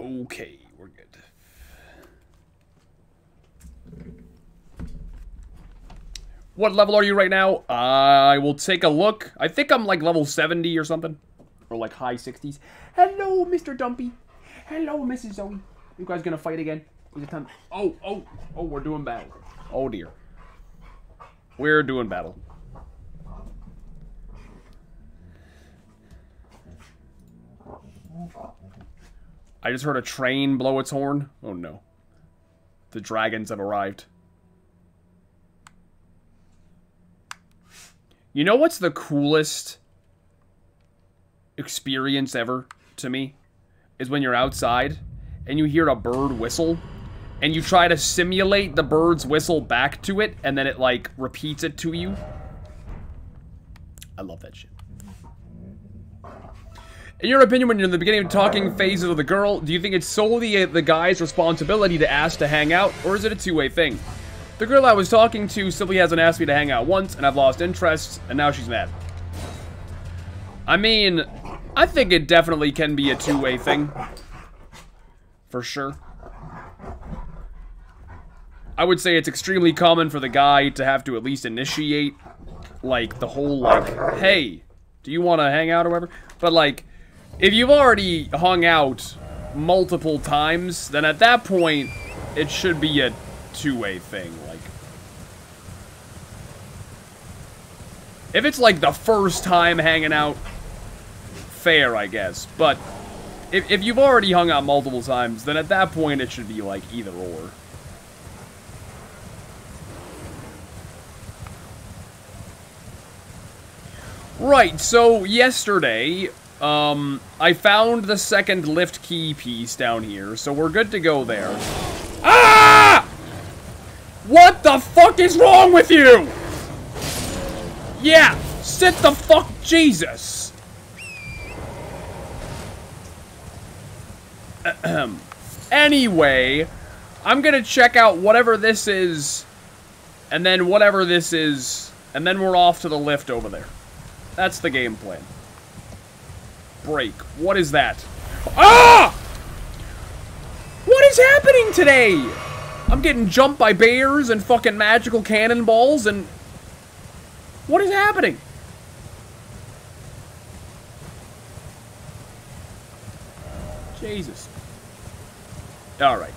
Okay, we're good. What level are you right now? I will take a look. I think I'm like level 70 or something. Or like high 60s. Hello, Mr. Dumpy. Hello, Mrs. Zoe. You guys gonna fight again? Is it time? Oh, we're doing battle. Oh dear. We're doing battle. I just heard a train blow its horn. Oh no. The dragons have arrived. You know what's the coolest experience ever to me? Is when you're outside and you hear a bird whistle and you try to simulate the bird's whistle back to it and then it like repeats it to you. I love that shit. In your opinion, when you're in the beginning of talking phases with a girl, do you think it's solely the guy's responsibility to ask to hang out, or is it a two-way thing? The girl I was talking to simply hasn't asked me to hang out once, and I've lost interest, and now she's mad. I mean, I think it definitely can be a two-way thing. For sure. I would say it's extremely common for the guy to have to at least initiate, like, the whole, like, hey, do you want to hang out or whatever? But, like, if you've already hung out multiple times, then at that point, it should be a two-way thing, like. If it's, like, the first time hanging out, fair, I guess. But if you've already hung out multiple times, then at that point, it should be, like, either or. Right, so yesterday, I found the second lift key piece down here, so we're good to go there. Ah! What the fuck is wrong with you? Yeah, sit the fuck, Jesus. Anyway, I'm gonna check out whatever this is, and then whatever this is, and then we're off to the lift over there. That's the game plan. Break. What is that? Ah! What is happening today? I'm getting jumped by bears and fucking magical cannonballs and... What is happening? Jesus. Alright.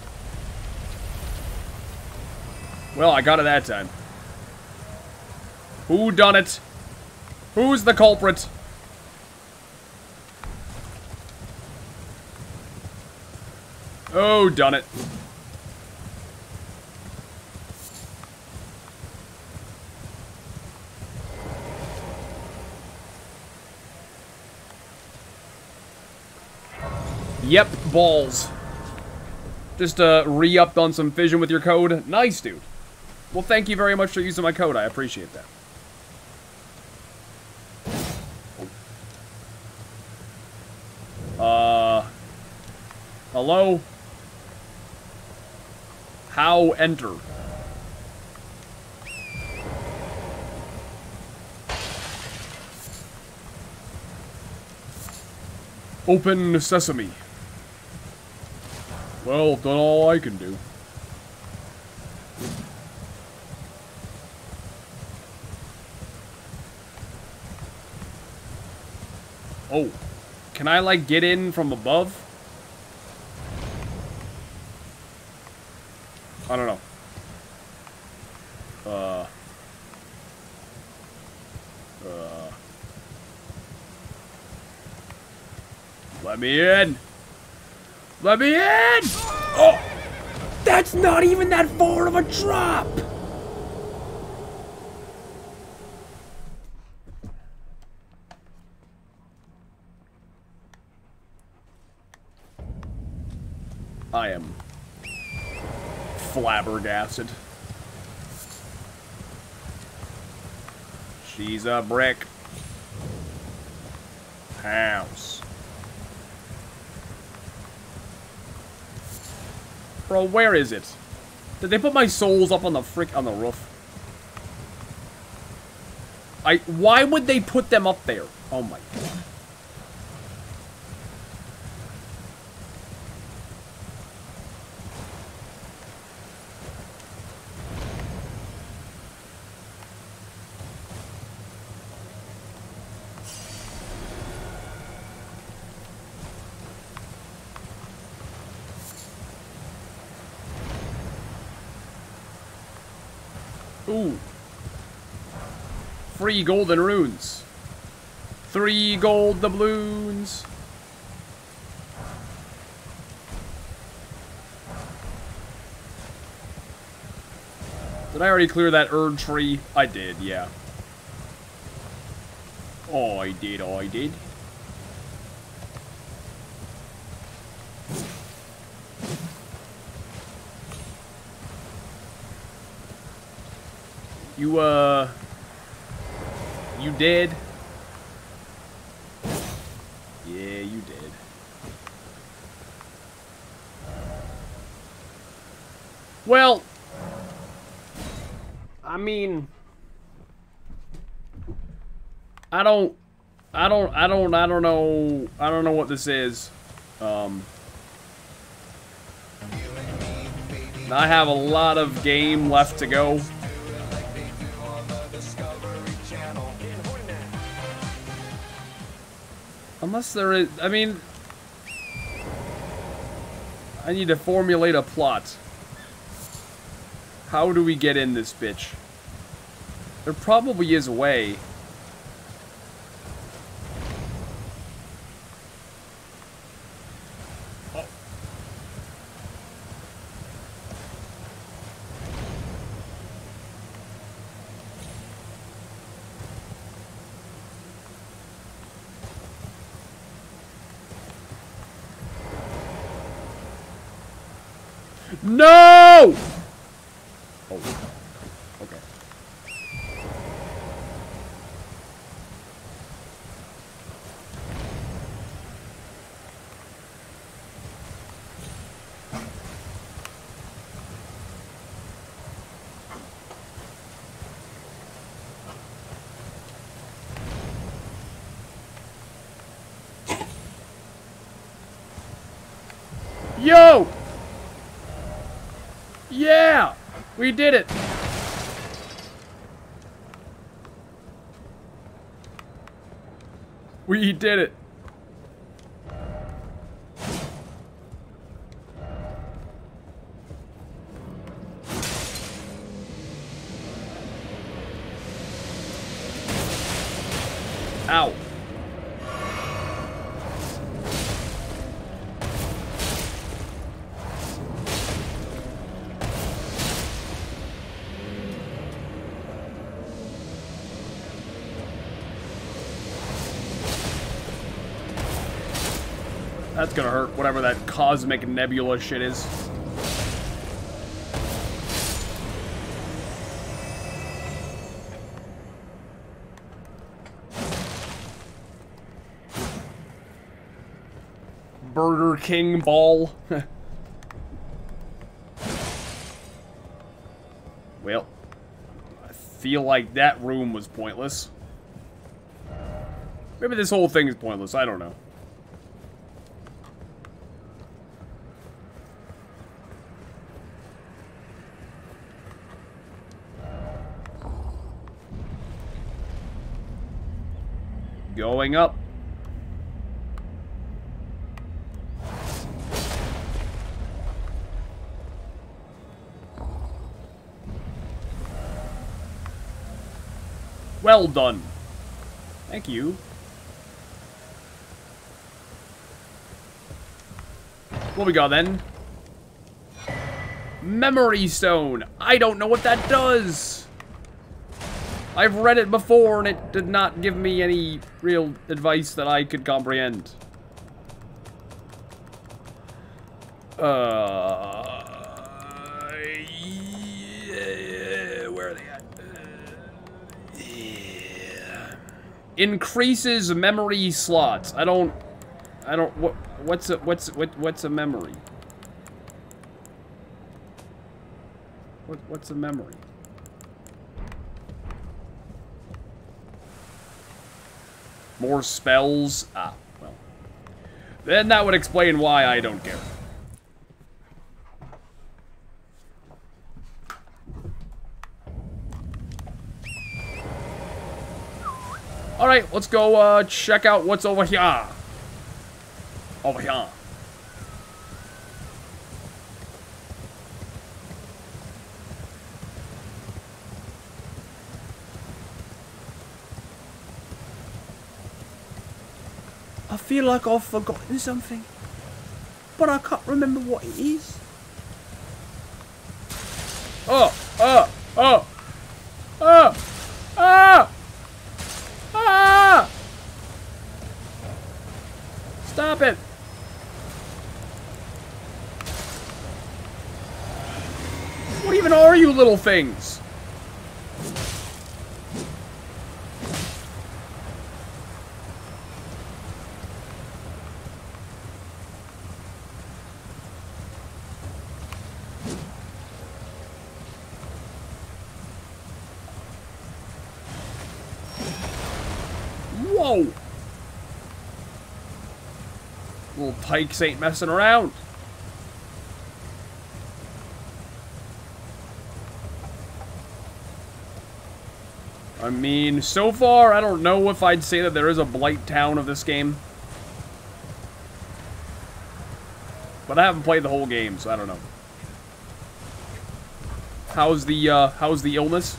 Well, I got it that time. Who done it? Who's the culprit? Oh, done it. Yep, balls. Just re-upped on some fission with your code. Nice, dude. Well, thank you very much for using my code. I appreciate that. Hello? How enter? Open sesame. Well, done all I can do. Oh. Can I, like, get in from above? I don't know. Let me in! Let me in! Oh! That's not even that far of a drop! I am flabbergasted. She's a brick house. Bro, where is it? Did they put my souls up on the on the roof? Why would they put them up there? Oh my god. Ooh. Free golden runes. 3 gold doubloons. Did I already clear that Erd tree? I did, yeah. Oh, I did, oh, I did. You did? Yeah, you did. Well, I mean, I don't know what this is. I have a lot of game left to go. Unless there is, I mean, I need to formulate a plot. How do we get in this bitch? There probably is a way. Oh. No! Oh. Okay. Yo! Yeah! We did it! We did it! Ow. That's gonna hurt, whatever that cosmic nebula shit is. Burger King ball. Well, I feel like that room was pointless. Maybe this whole thing is pointless, I don't know. Going up. Well done. Thank you. What we got then? Memory Stone. I don't know what that does. I've read it before and it did not give me any real advice that I could comprehend. Yeah, where are they at? Yeah. Increases memory slots. What's a memory? What's a memory? More spells? Ah, well. Then that would explain why I don't care. Alright, let's go check out what's over here. Over here. feel like I've forgotten something, but I can't remember what it is. Oh! Oh! Oh! Oh! Ah! Ah! Stop it! What even are you little things? Whoa! Little tykes ain't messing around. I mean, so far, I don't know if I'd say that there is a Blight Town of this game. But I haven't played the whole game, so I don't know. How's the illness?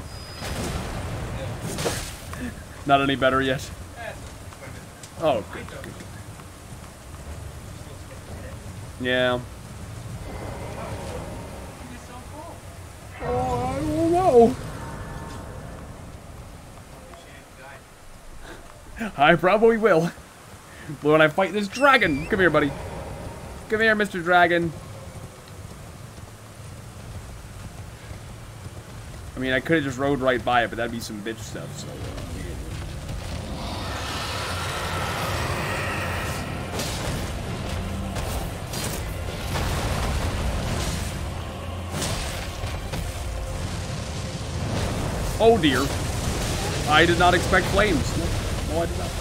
Not any better yet. Oh, good, good. Yeah. Oh, I don't know. I probably will. But when I fight this dragon. Come here, buddy. Come here, Mr. Dragon. I mean, I could have just rode right by it, but that'd be some bitch stuff, so... Oh dear. I did not expect flames. No, I did not.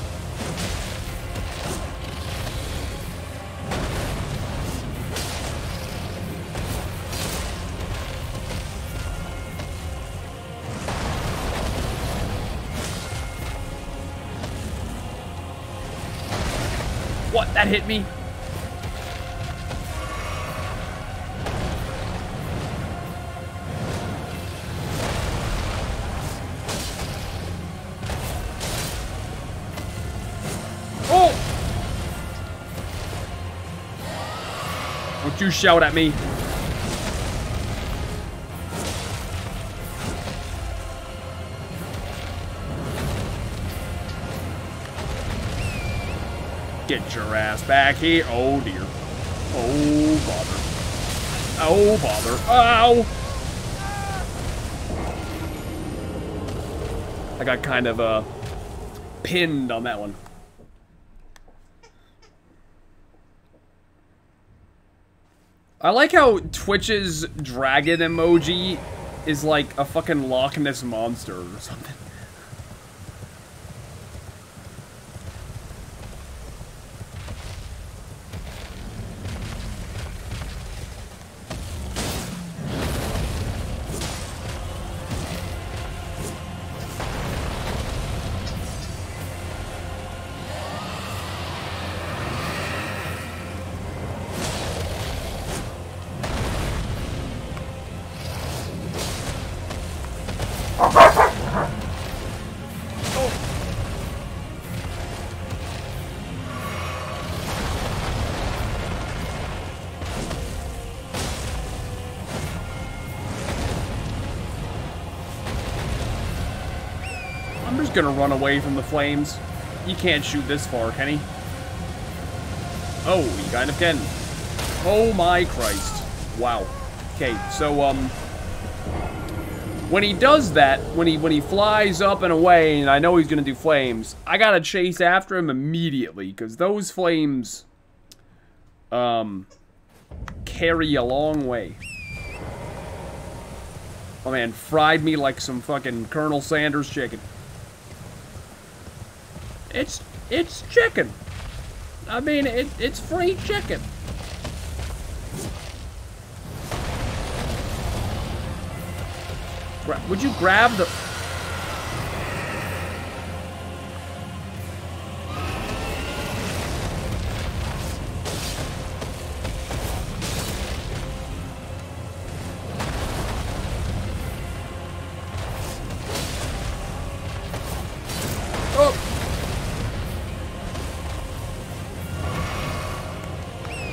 What? That hit me? Don't you shout at me. Get your ass back here. Oh dear. Oh bother. Oh bother. Ow! I got kind of pinned on that one. I like how Twitch's dragon emoji is like a fucking Loch Ness monster or something. Gonna run away from the flames. He can't shoot this far, can he? Oh, he kind of can. Oh my Christ. Wow. Okay, so when he does that, when he flies up and away, and I know he's gonna do flames, I gotta chase after him immediately, because those flames carry a long way. Oh man, fried me like some fucking Colonel Sanders chicken. It's chicken. I mean, it's free chicken. Would you grab the...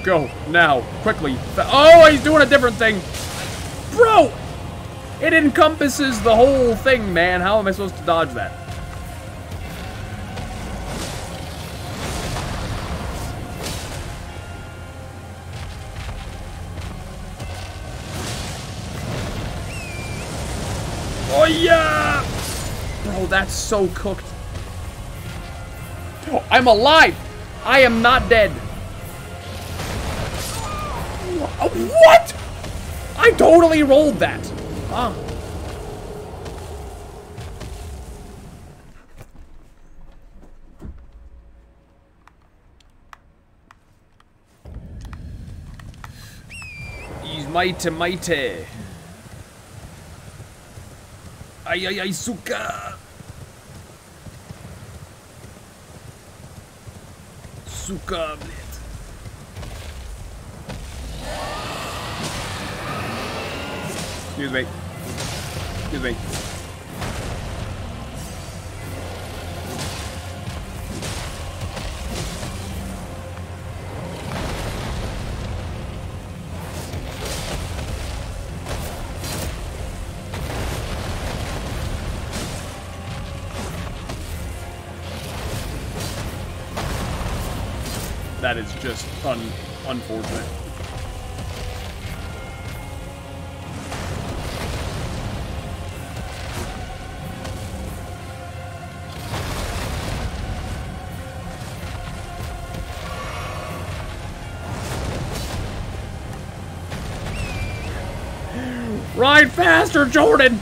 Go. Now. Quickly. Oh, he's doing a different thing. Bro! It encompasses the whole thing, man. How am I supposed to dodge that? Oh, yeah! Bro, that's so cooked. Oh, I'm alive! I am not dead. What? I totally rolled that. Ah. He's mighty. Ay, suka. Suka, блядь. Excuse me. Excuse me. That is just unfortunate. Ride faster, Jordan!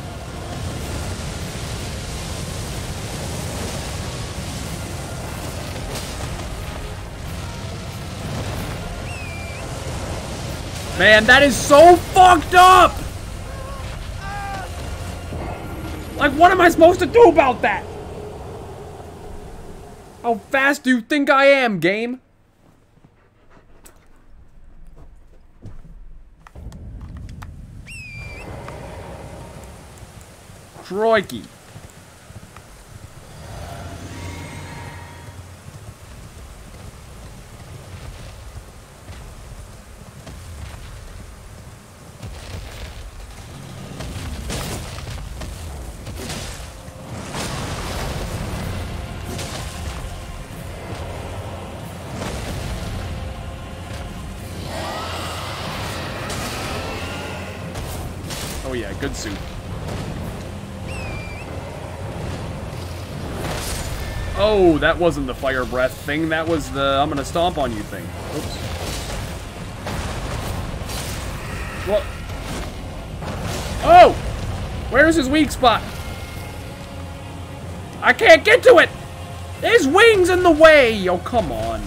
Man, that is so fucked up! Like, what am I supposed to do about that? How fast do you think I am, game? Crikey. Oh yeah, good suit. Oh, that wasn't the fire breath thing. That was the I'm gonna stomp on you thing. Oops. What? Oh! Where's his weak spot? I can't get to it! His wing's in the way! Oh, come on.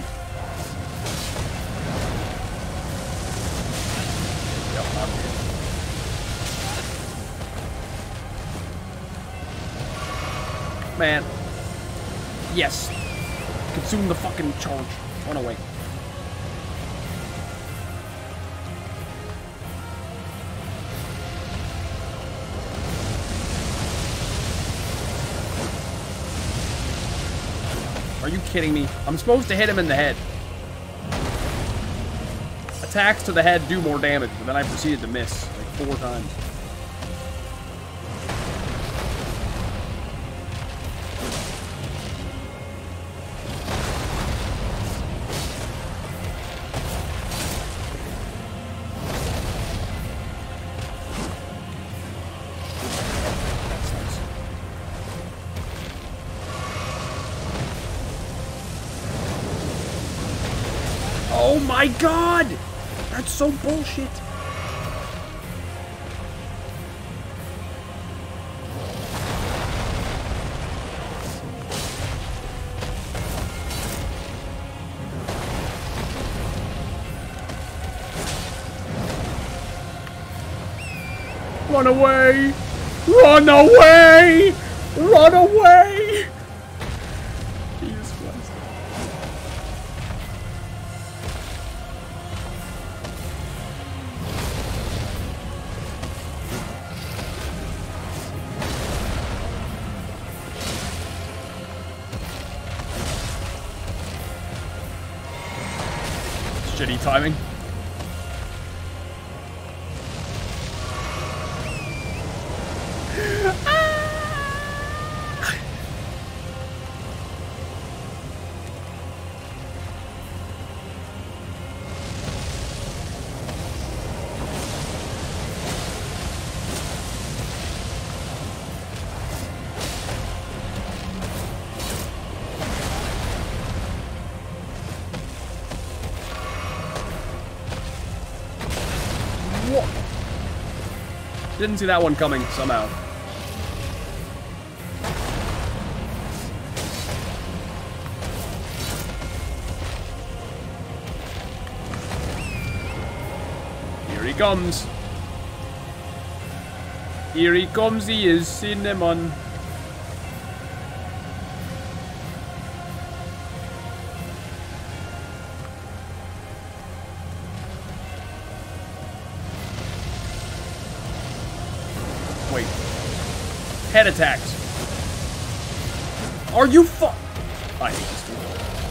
Man. Yes. Consume the fucking charge. Run away. Are you kidding me? I'm supposed to hit him in the head. Attacks to the head do more damage, but then I proceeded to miss like 4 times. Oh my god! That's so bullshit. Run away! Run away! Run away! Jesus Christ. Shitty timing. Didn't see that one coming, somehow. Here he comes. Here he comes, he is Cinnamon. Wait. Head attacks. Are you I hate this dude.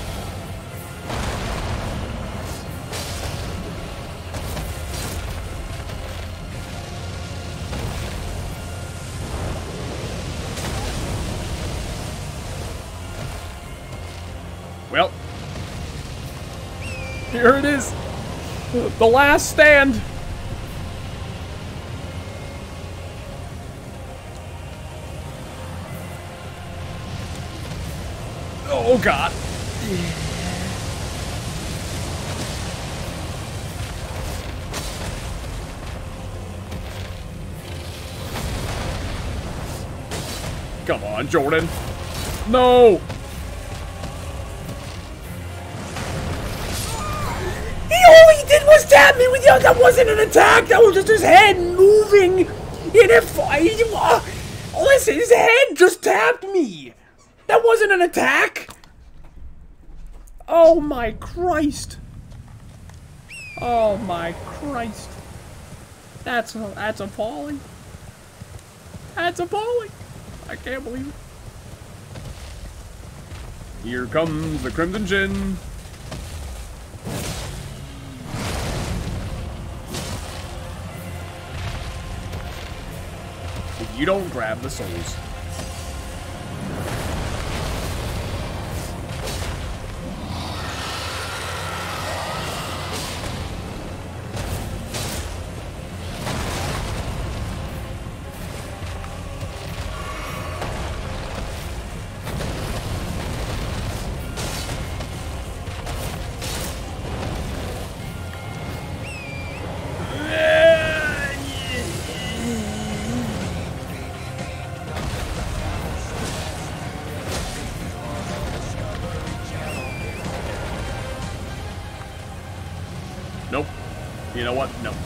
Well. Here it is. The last stand. Oh god. Come on, Jordan. No. All he did was tap me with the that wasn't an attack. That was just his head moving in a fight. Listen, his head just tapped me. That wasn't an attack! Oh my Christ! Oh my Christ! That's appalling. That's appalling. I can't believe it. Here comes the Crimson Chin. If you don't grab the souls. Nope. You know what? No.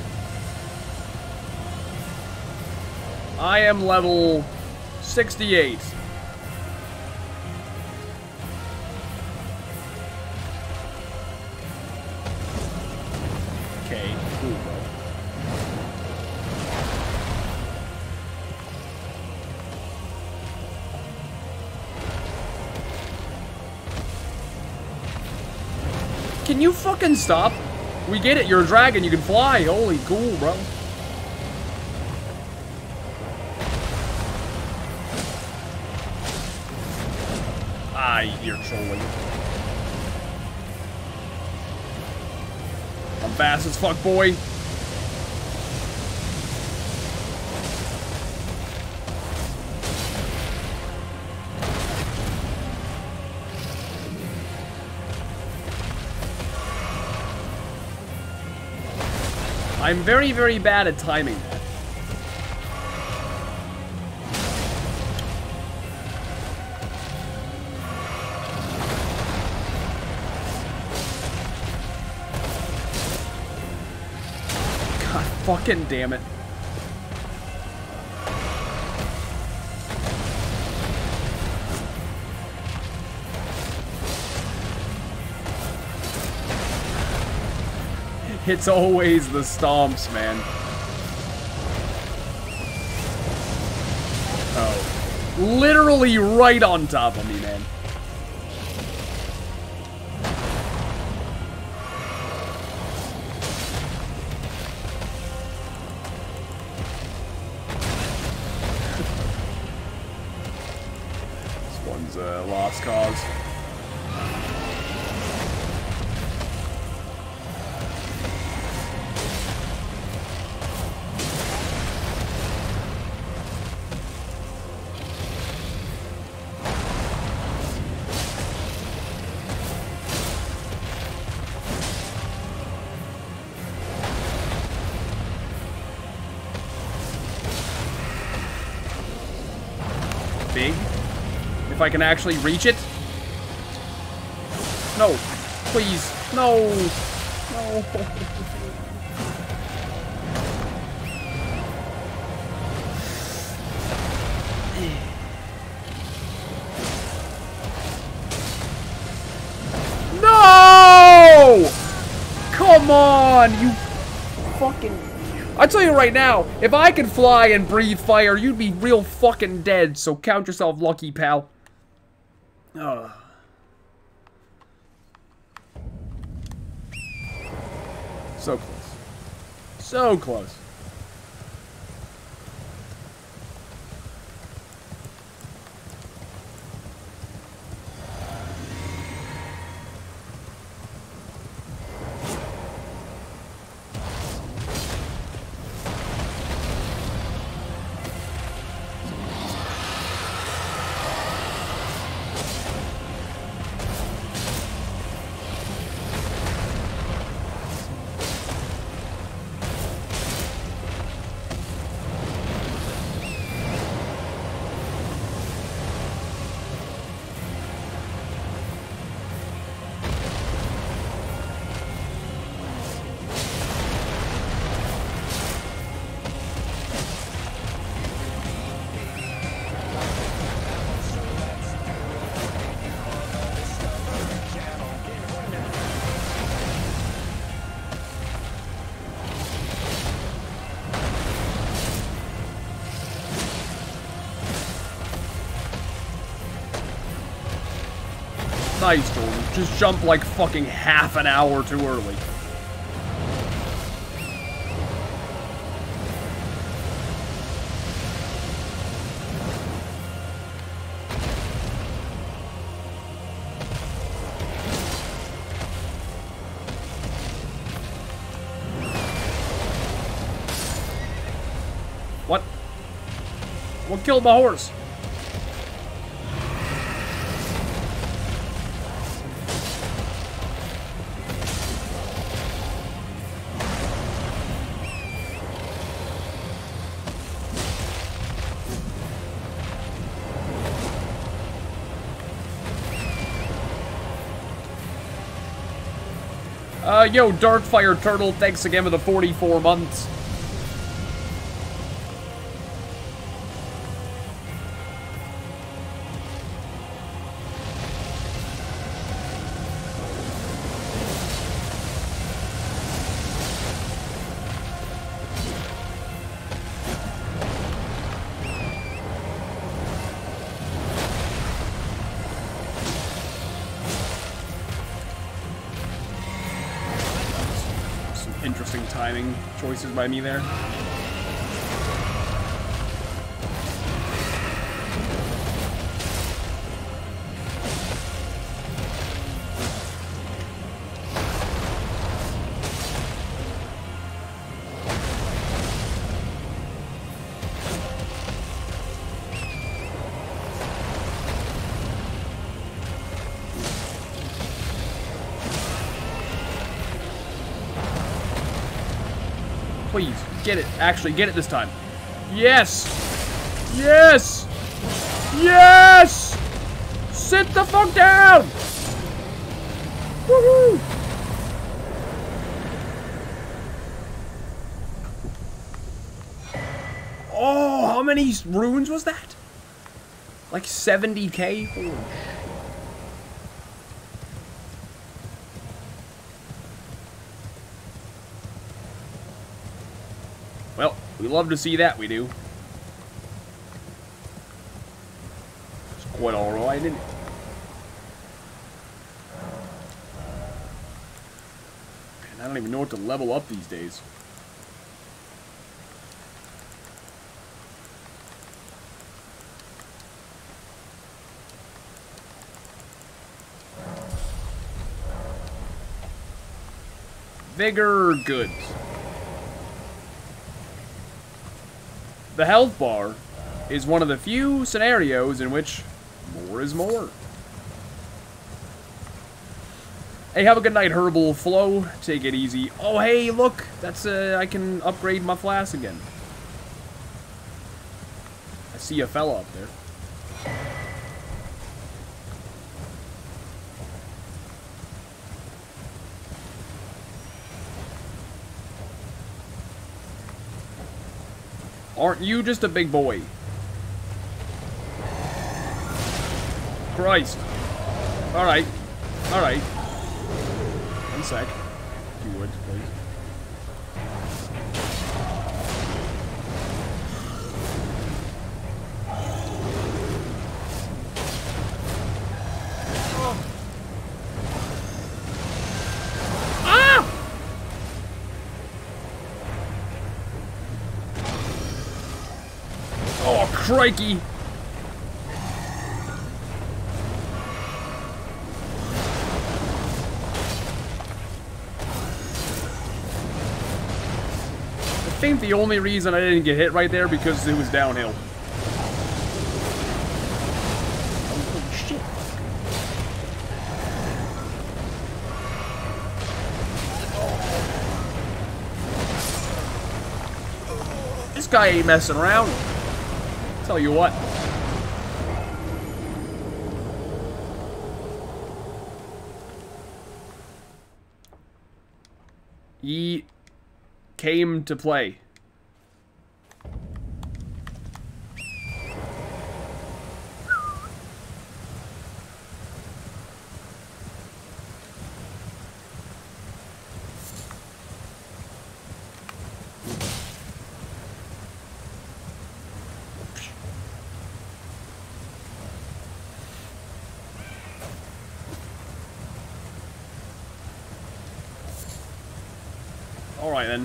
I am level 68. Okay, cool, bro. Can you fucking stop? We get it, you're a dragon, you can fly. Holy cool, bro. You're trolling. I'm fast as fuck, boy. I'm very, very bad at timing that. God fucking damn it. It's always the stomps, man. Oh. Literally right on top of me, man. is a lost cause. Big. If I can actually reach it. No. Please. No. No. No! Come on, you fucking... I tell you right now, if I could fly and breathe fire, you'd be real fucking dead, so count yourself lucky, pal. Ugh. So close. So close. Nice, Jordan. Just jump like fucking half an hour too early. What? What killed my horse? Yo, Darkfire Turtle, thanks again for the 44 months. Interesting timing choices by me there. Please, get it. Actually, get it this time. Yes! Yes! Yes! Sit the fuck down! Woohoo! Oh, how many runes was that? Like 70k? Holy shit. Well, we love to see that, we do. It's quite alright, isn't it? Man, I don't even know what to level up these days. Vigor, good. The health bar is one of the few scenarios in which more is more. Hey, have a good night, Herbal Flow. Take it easy. Oh, hey, look. That's, I can upgrade my flask again. I see a fella up there. Aren't you just a big boy? Christ. Alright. Alright. One sec. If you would, please. Oh, crikey! I think the only reason I didn't get hit right there because it was downhill. Oh, shit. This guy ain't messing around. Tell you what. He came to play. Alright then.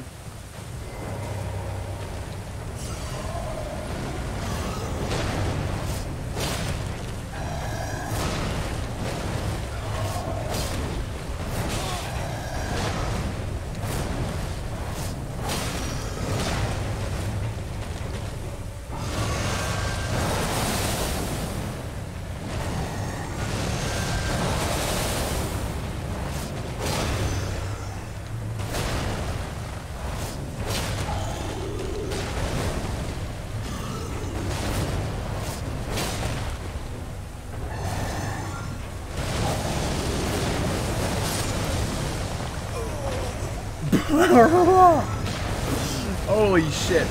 Holy shit.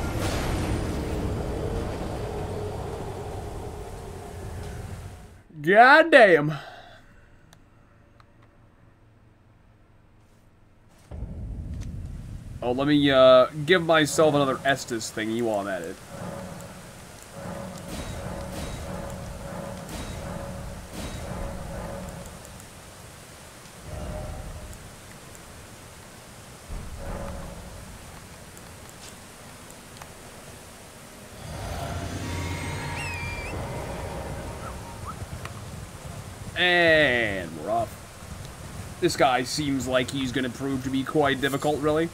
God damn. Oh, let me give myself another Estus thingy while I'm at it. And we're off. This guy seems like he's going to prove to be quite difficult, really.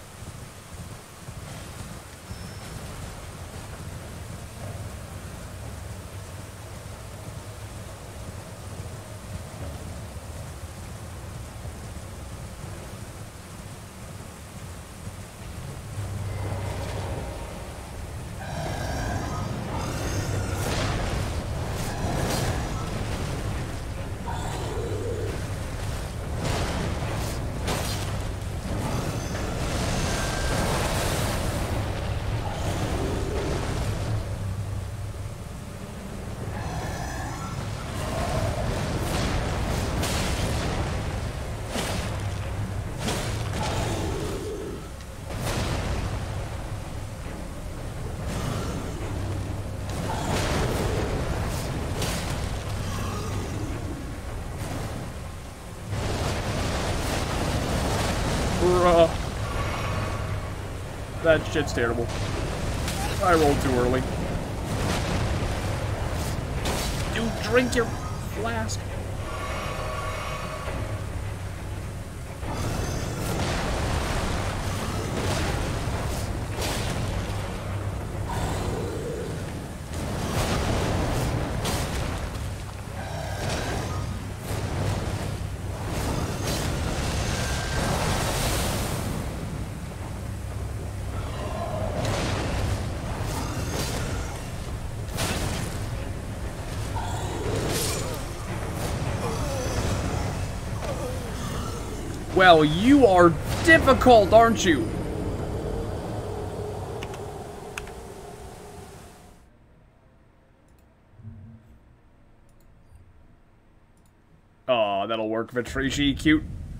Bruh. That shit's terrible. I rolled too early. Dude, drink your flask. Well, you are difficult, aren't you? Oh, that'll work, Vitrici. Cute.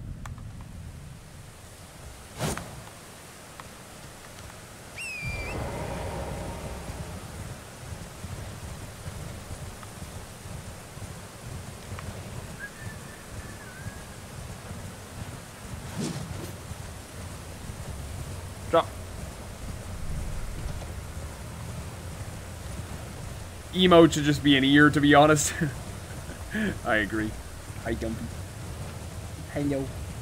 Drop. Emote should just be an ear, to be honest. I agree. Hi, Gumpy. Hello.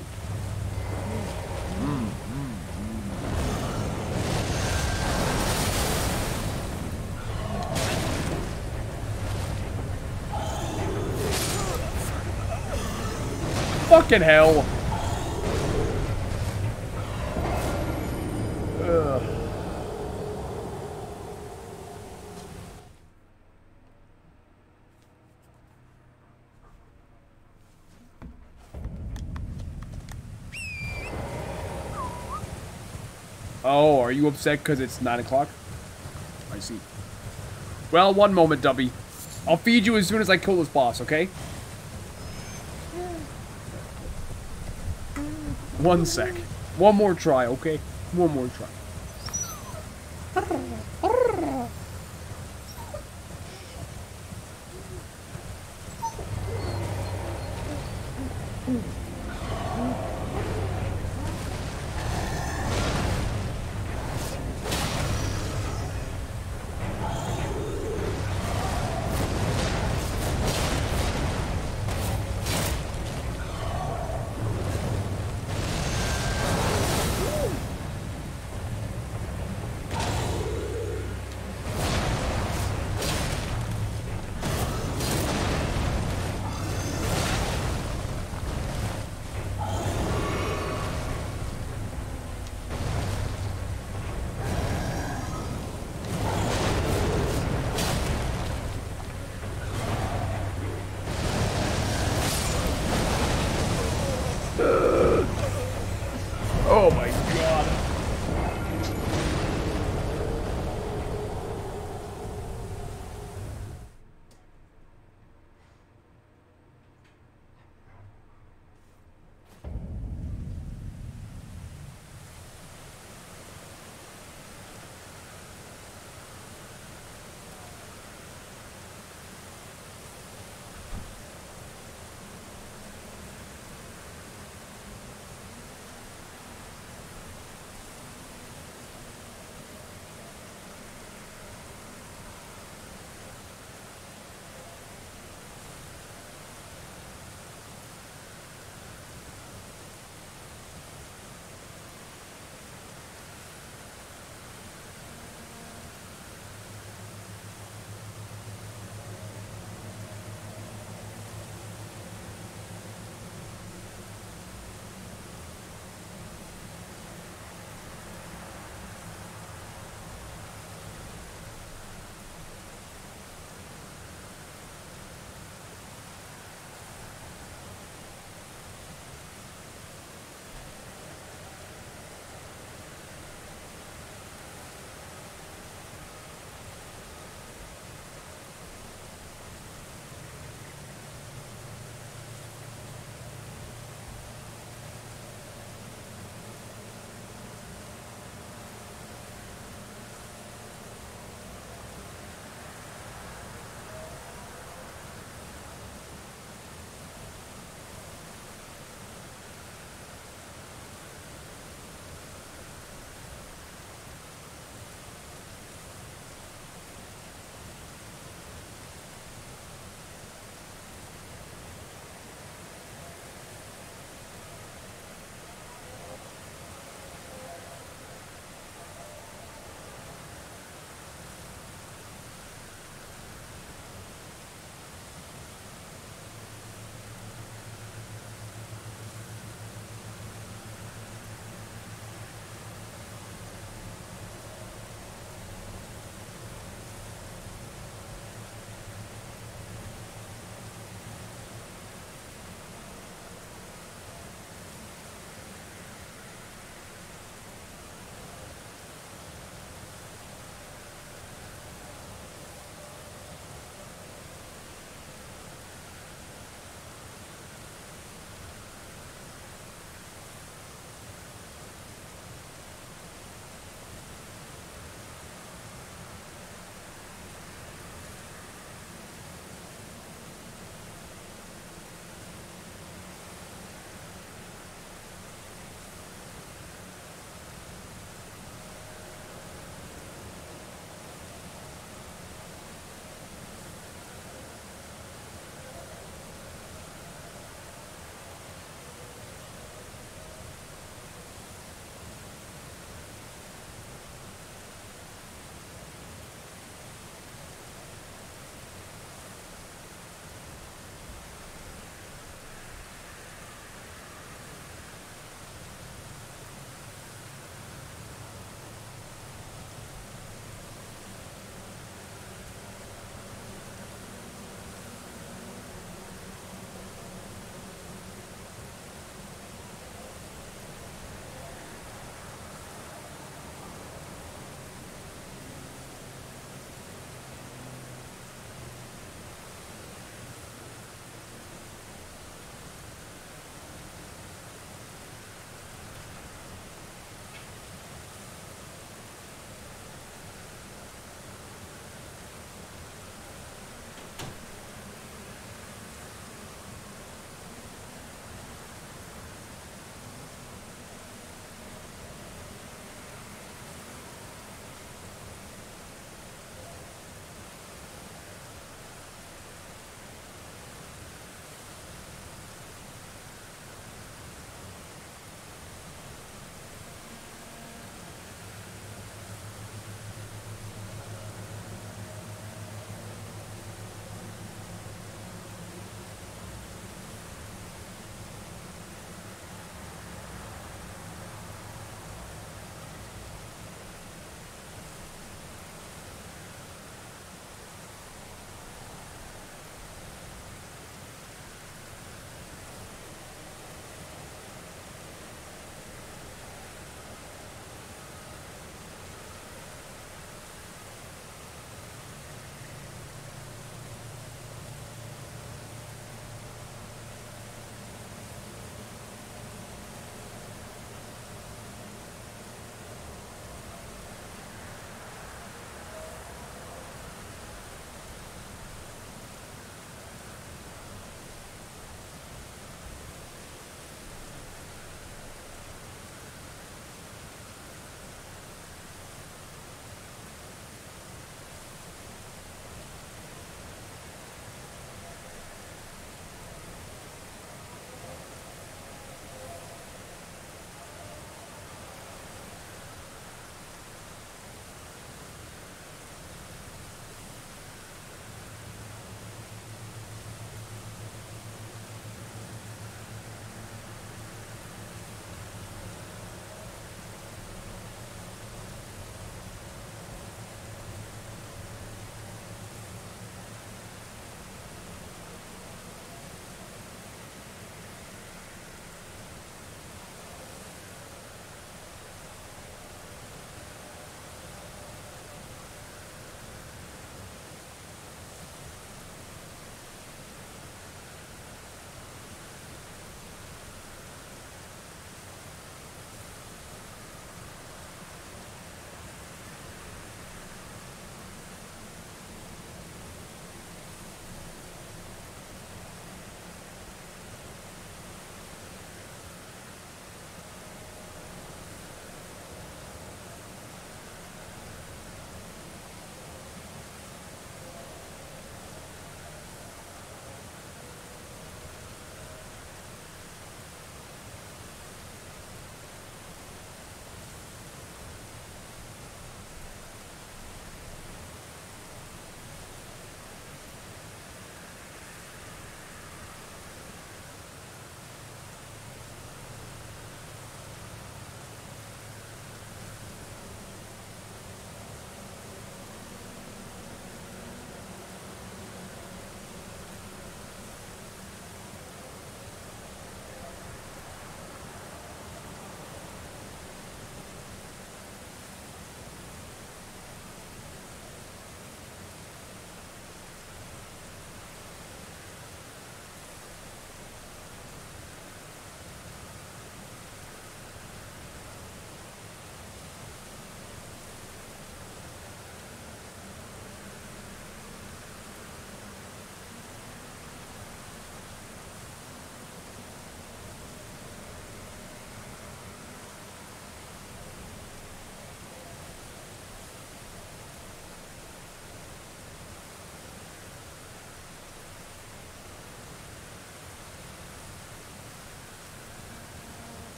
Fucking hell. Ugh. Oh, are you upset because it's 9 o'clock? I see. Well, one moment, Dubby. I'll feed you as soon as I kill this boss, okay? One sec. One more try, okay? One more try. Oh my god.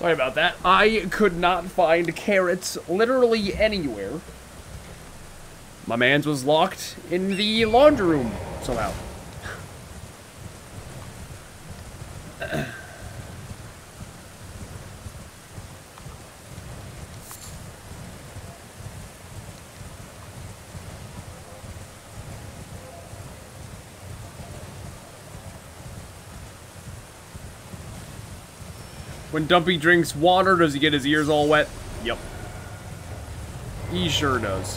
Sorry about that. I could not find carrots literally anywhere. My man's was locked in the laundry room somehow. When Dumpy drinks water, does he get his ears all wet? Yep. He sure does.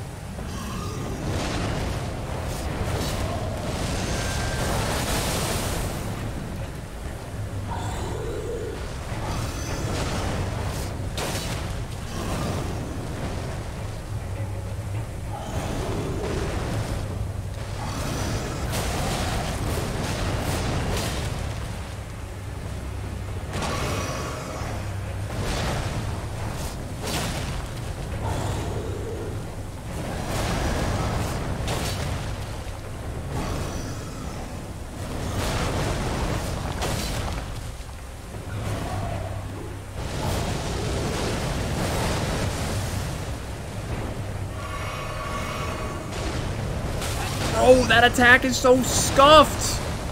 Oh, that attack is so scuffed!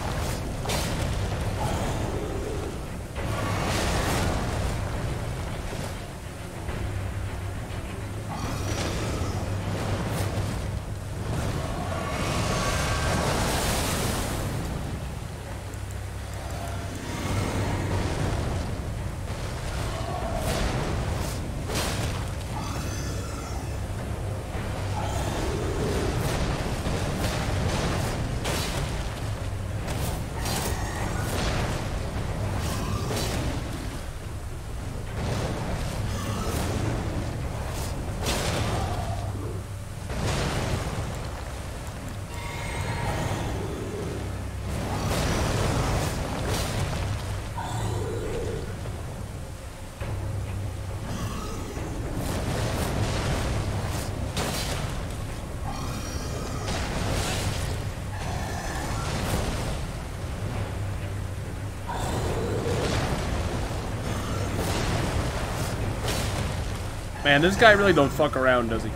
Man, this guy really don't fuck around, does he?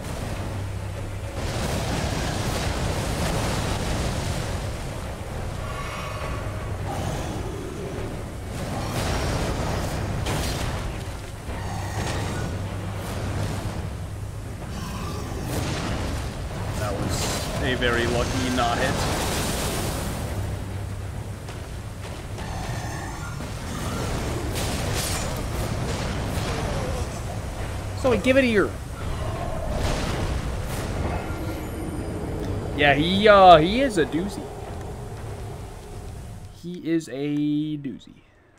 That was a very lucky not hit. So give it here. Yeah, he is a doozy. He is a doozy.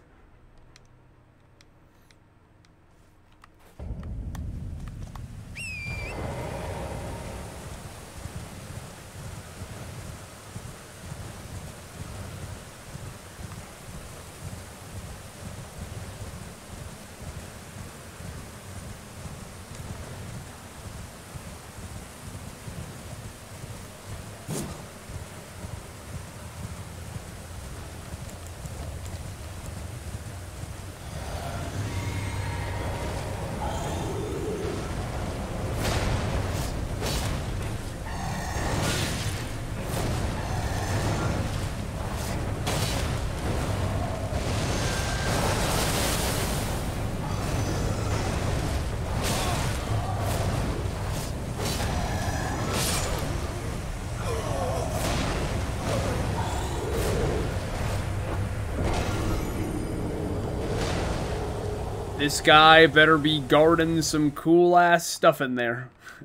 This guy better be guarding some cool-ass stuff in there.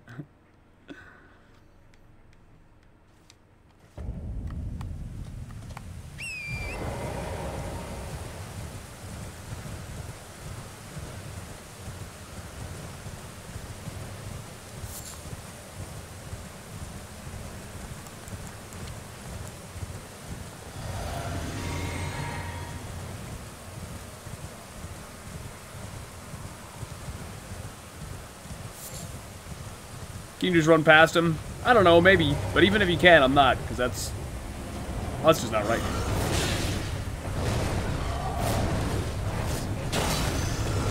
Can you just run past him? I don't know, maybe. But even if you can, I'm not, because that's just not right.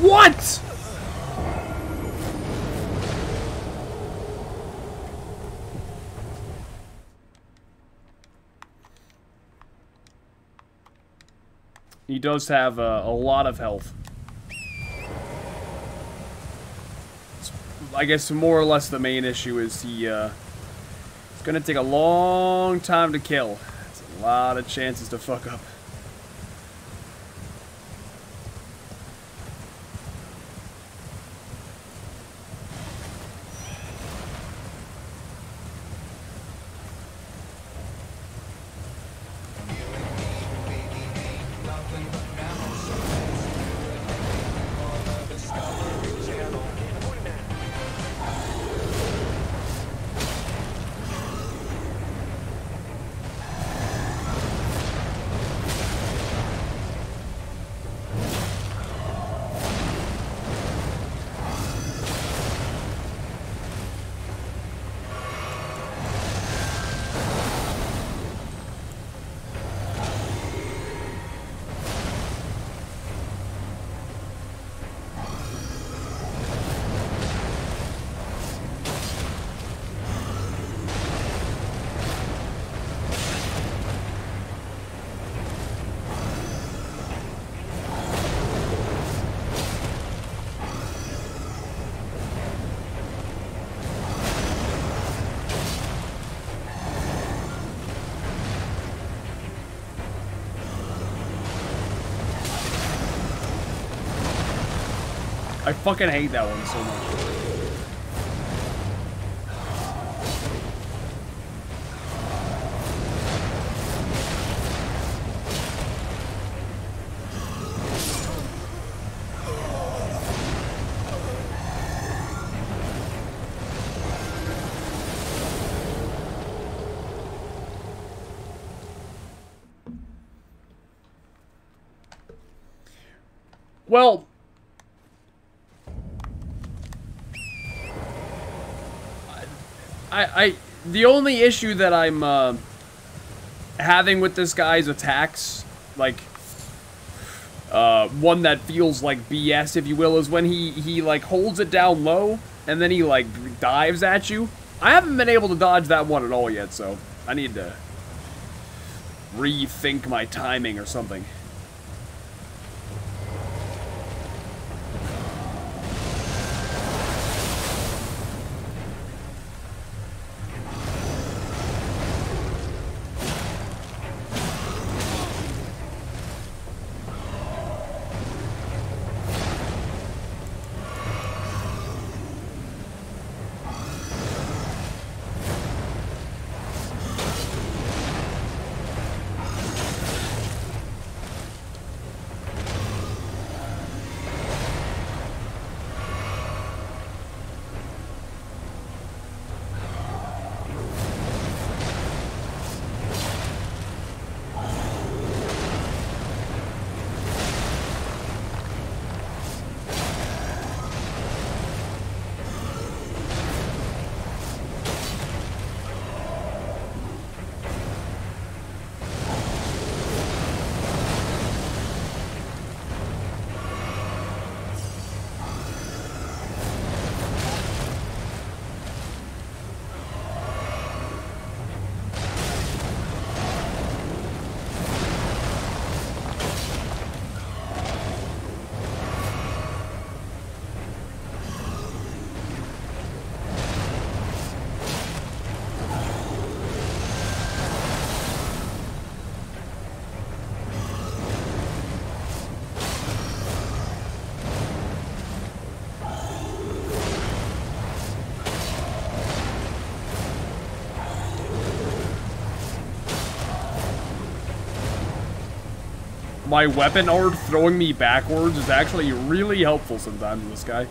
What? He does have a lot of health. I guess more or less the main issue is it's gonna take a long time to kill. It's a lot of chances to fuck up. I fucking hate that one so much. Well, the only issue that I'm having with this guy's attacks, like one that feels like BS, if you will, is when he like holds it down low and then he like dives at you. I haven't been able to dodge that one at all yet, so I need to rethink my timing or something. My weapon art throwing me backwards is actually really helpful sometimes in this guy.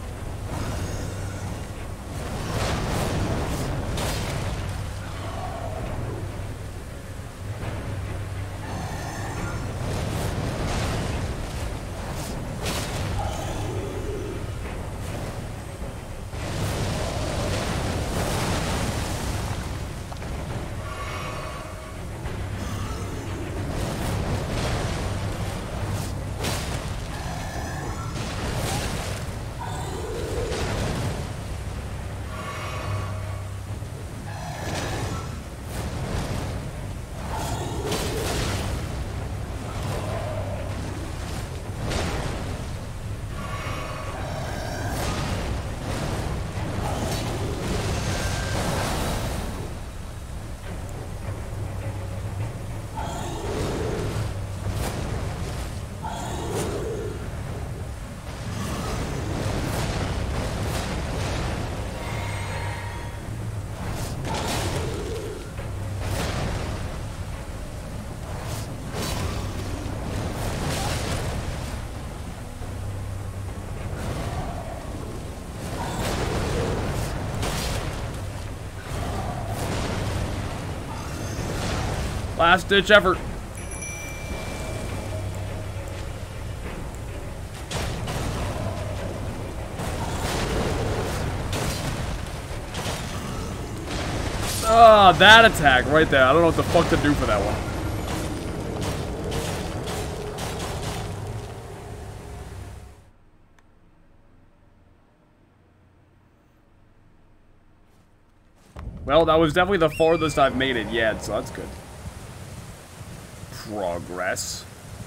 Last ditch effort. Ah, that attack right there. I don't know what the fuck to do for that one. Well, that was definitely the farthest I've made it yet, so that's good. Progress.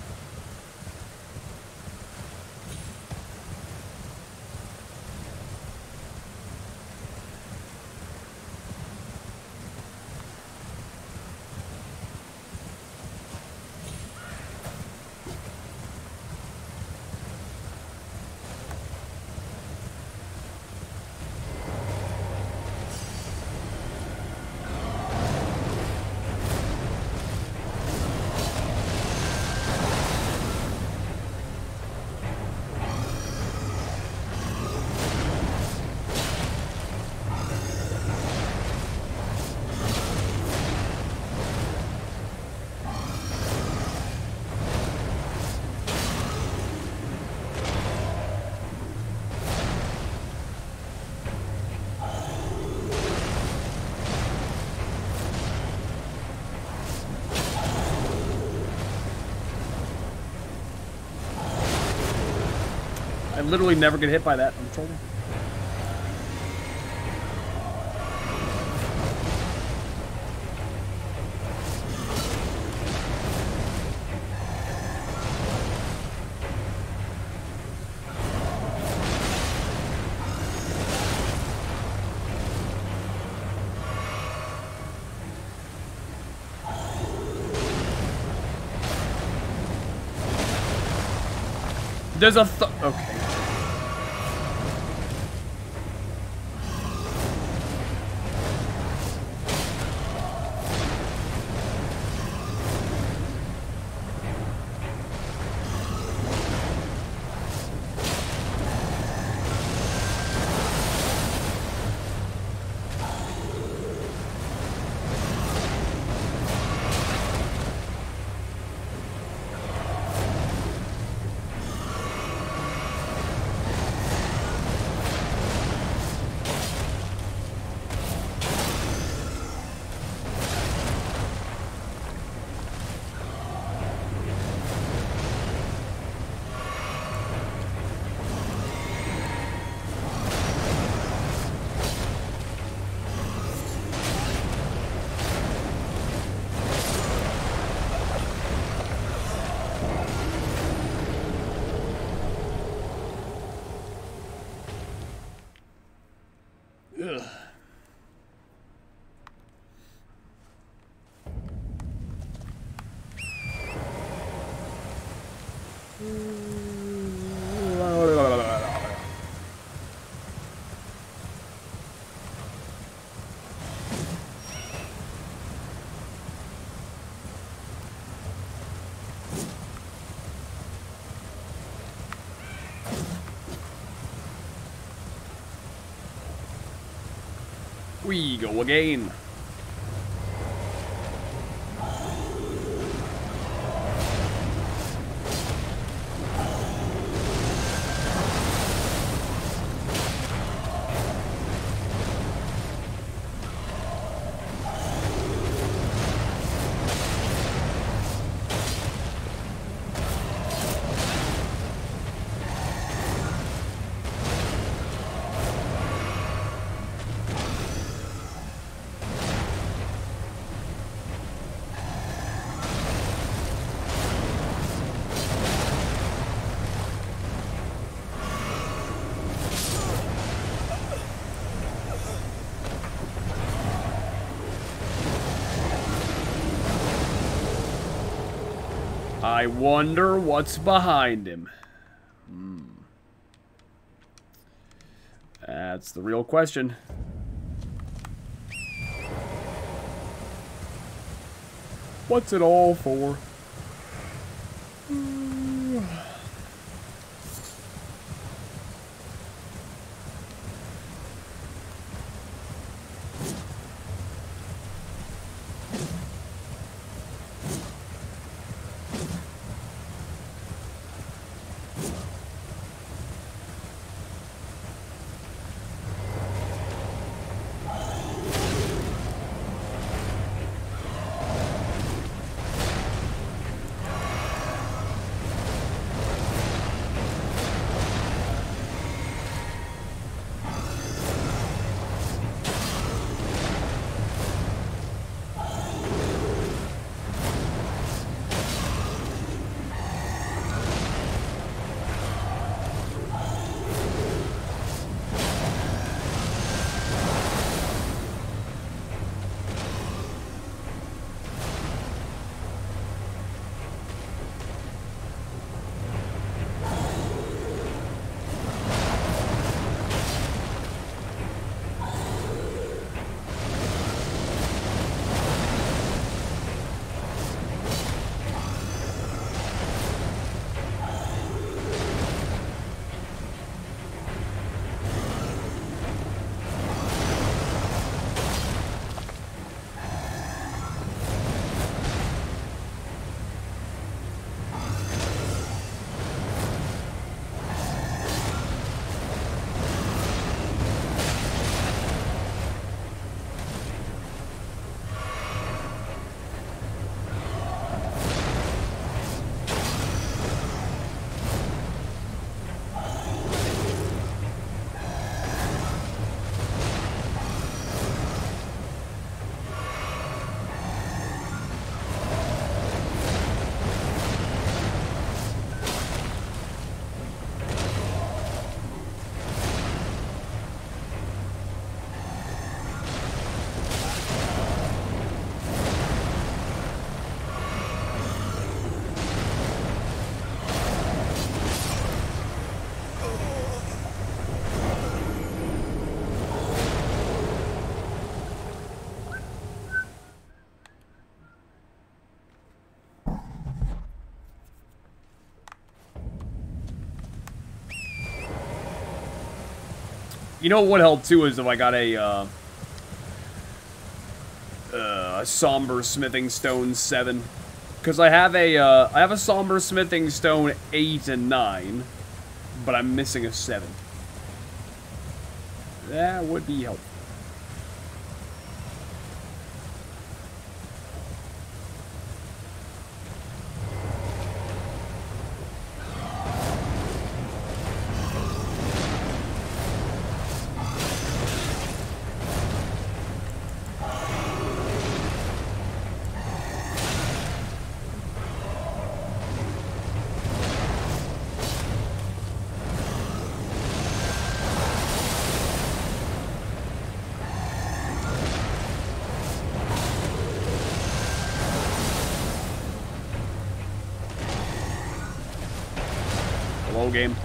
I literally never get hit by that. I'm trolling. There's a okay. Ugh. We go again. I wonder what's behind him. That's the real question. What's it all for? You know what would help too is if I got a Somber Smithing Stone 7. Because I have a Somber Smithing Stone 8 and 9, but I'm missing a 7. That would be helpful. Hello, game.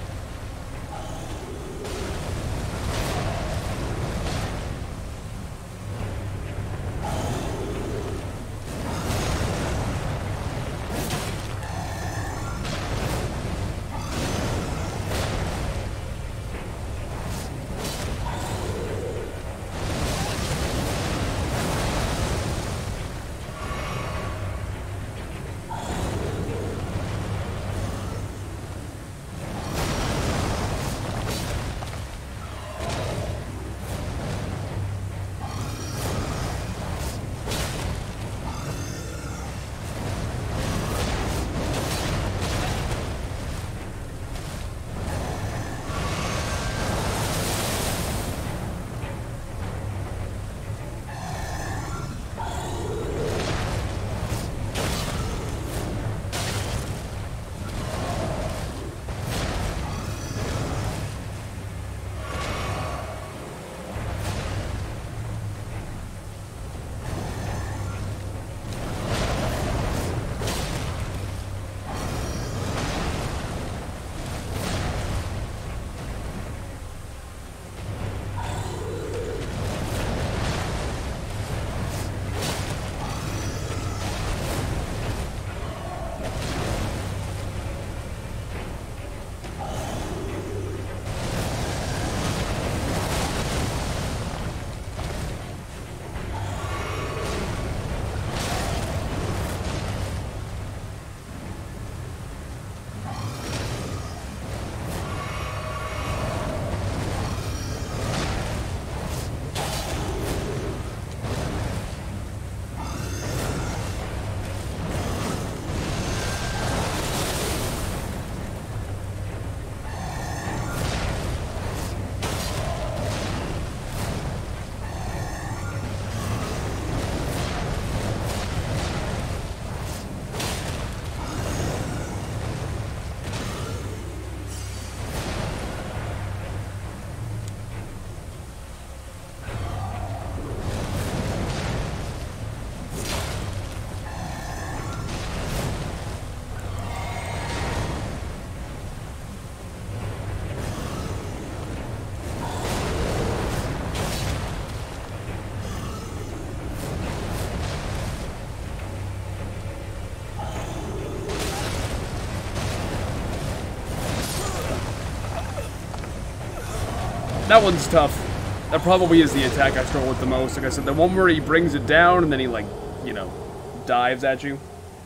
That one's tough. That probably is the attack I struggle with the most. Like I said, the one where he brings it down and then he, like, you know, dives at you.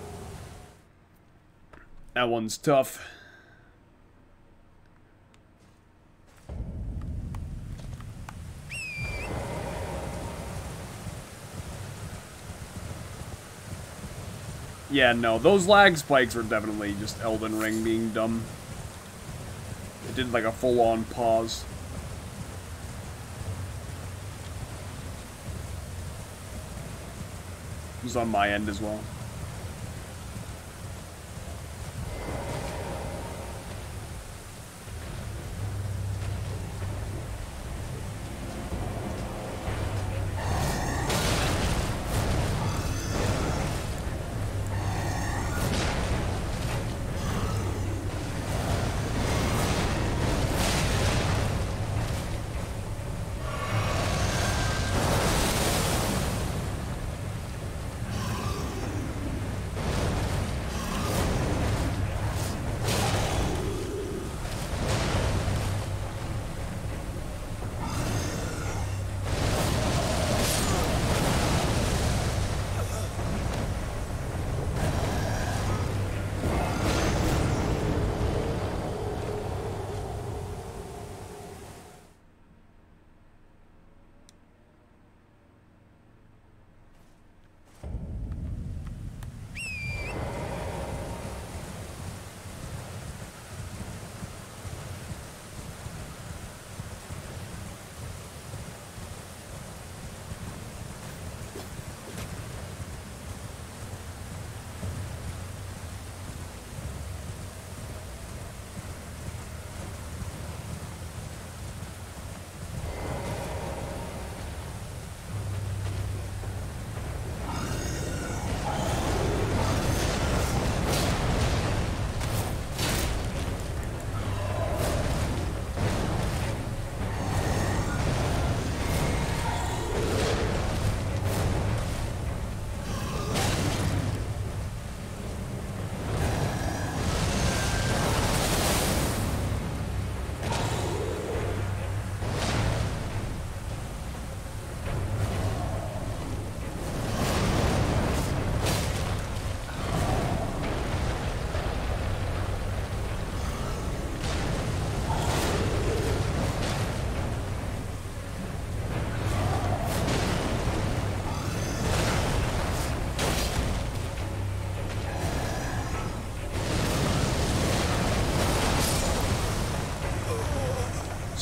That one's tough. Yeah, no, those lag spikes were definitely just Elden Ring being dumb. It did like a full-on pause. It was on my end as well.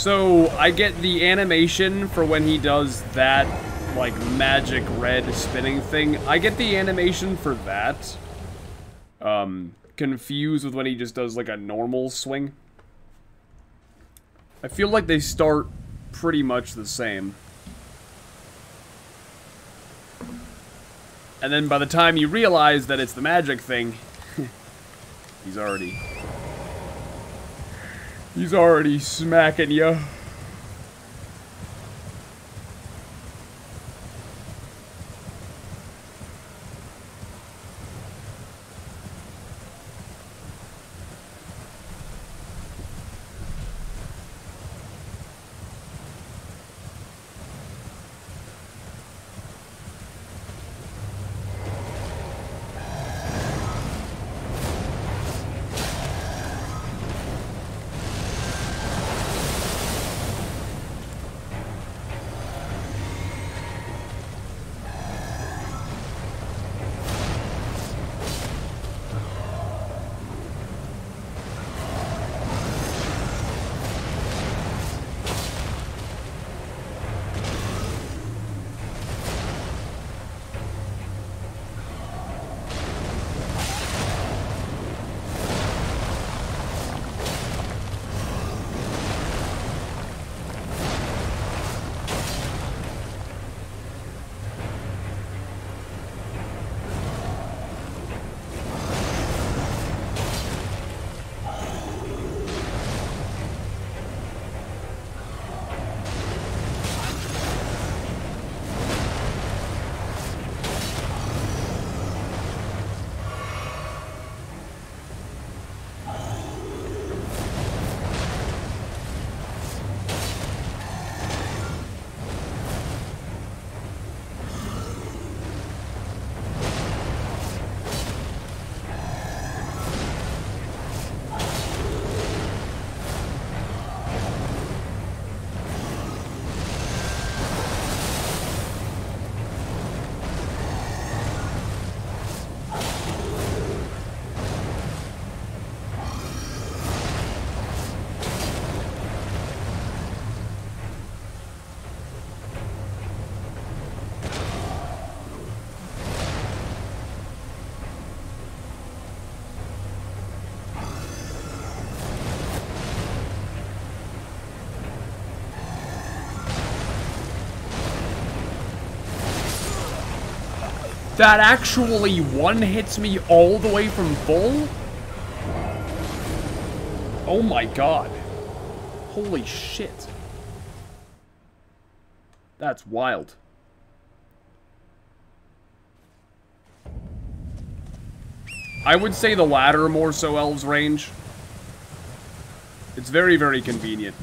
So, I get the animation for when he does that, like, magic red spinning thing. I get the animation for that. Confused with when he just does, like, a normal swing. I feel like they start pretty much the same. And then by the time you realize that it's the magic thing, he's already smacking you. That actually one hits me all the way from full? Oh my god. Holy shit. That's wild. I would say the latter more so Elves range. It's very, very convenient.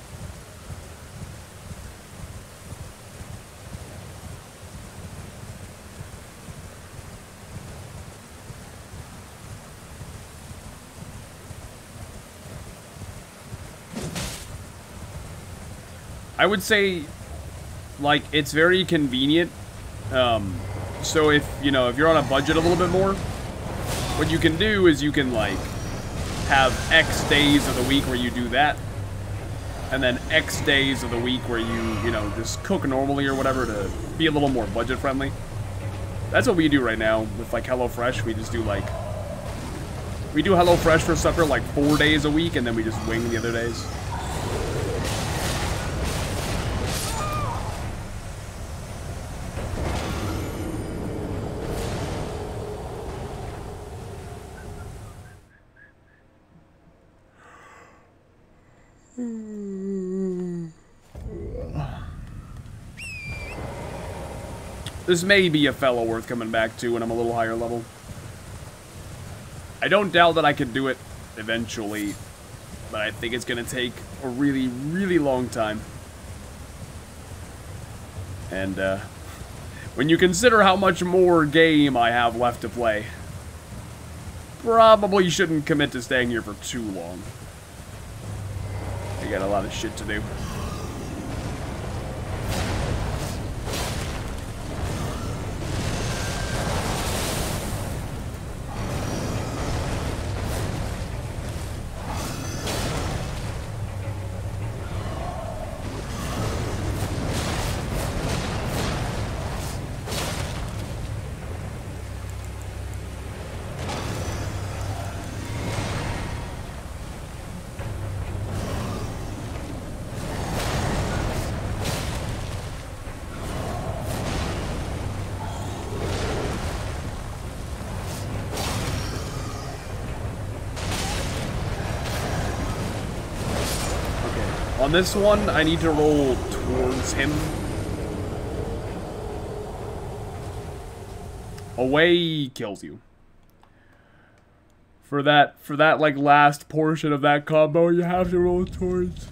I would say, like, it's very convenient. So if, you know, if you're on a budget a little bit more, what you can do is you can, like, have X days of the week where you do that, and then X days of the week where you know, just cook normally or whatever to be a little more budget friendly. That's what we do right now with, like, HelloFresh. We just do, like, we do HelloFresh for supper, like, 4 days a week, and then we just wing the other days. This may be a fellow worth coming back to when I'm a little higher level. I don't doubt that I could do it eventually, but I think it's gonna take a really, really long time. And, when you consider how much more game I have left to play, probably shouldn't commit to staying here for too long. I got a lot of shit to do. On this one, I need to roll towards him. Away kills you. For that like last portion of that combo, you have to roll towards.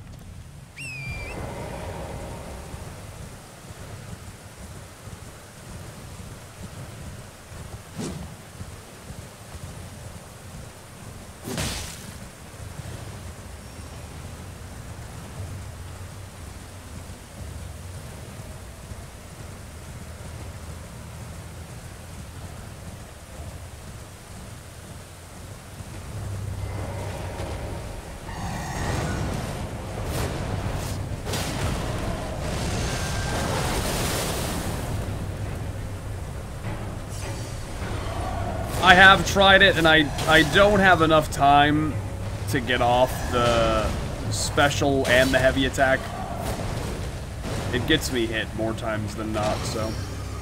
I have tried it, and I don't have enough time to get off the special and the heavy attack. It gets me hit more times than not, so...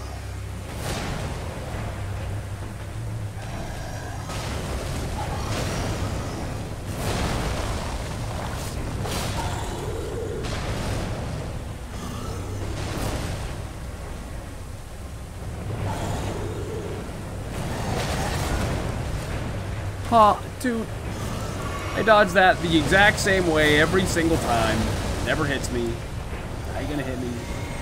Huh, dude. I dodge that the exact same way every single time. Never hits me. How you gonna hit me?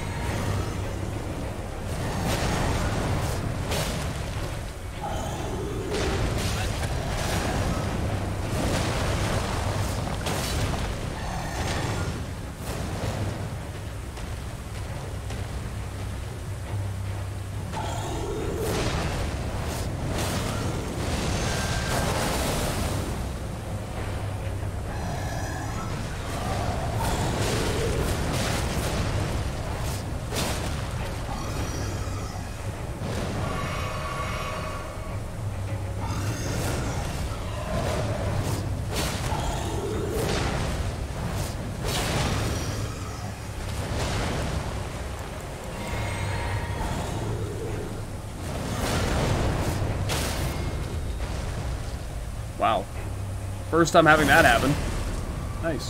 Wow. First time having that happen. Nice.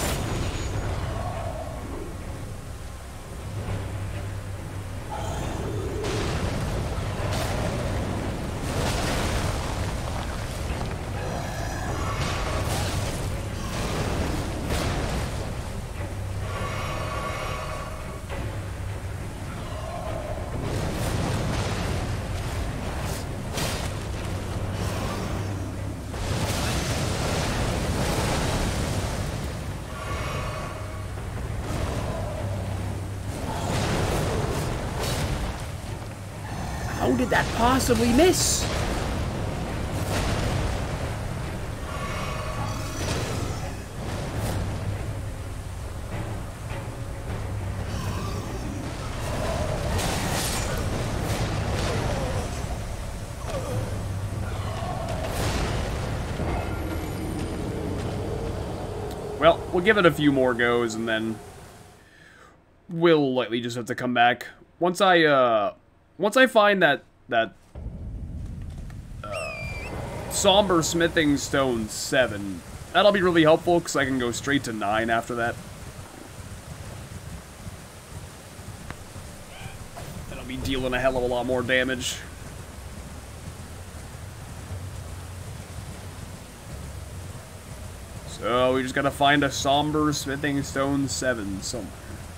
How did that possibly miss? Well, we'll give it a few more goes and then we'll likely just have to come back. Once I find that Somber Smithing Stone 7, that'll be really helpful because I can go straight to 9 after that. And I'll be dealing a hell of a lot more damage. So we just gotta find a Somber Smithing Stone 7 somewhere.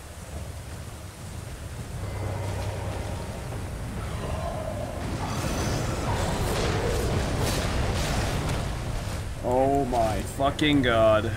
Oh my fucking god.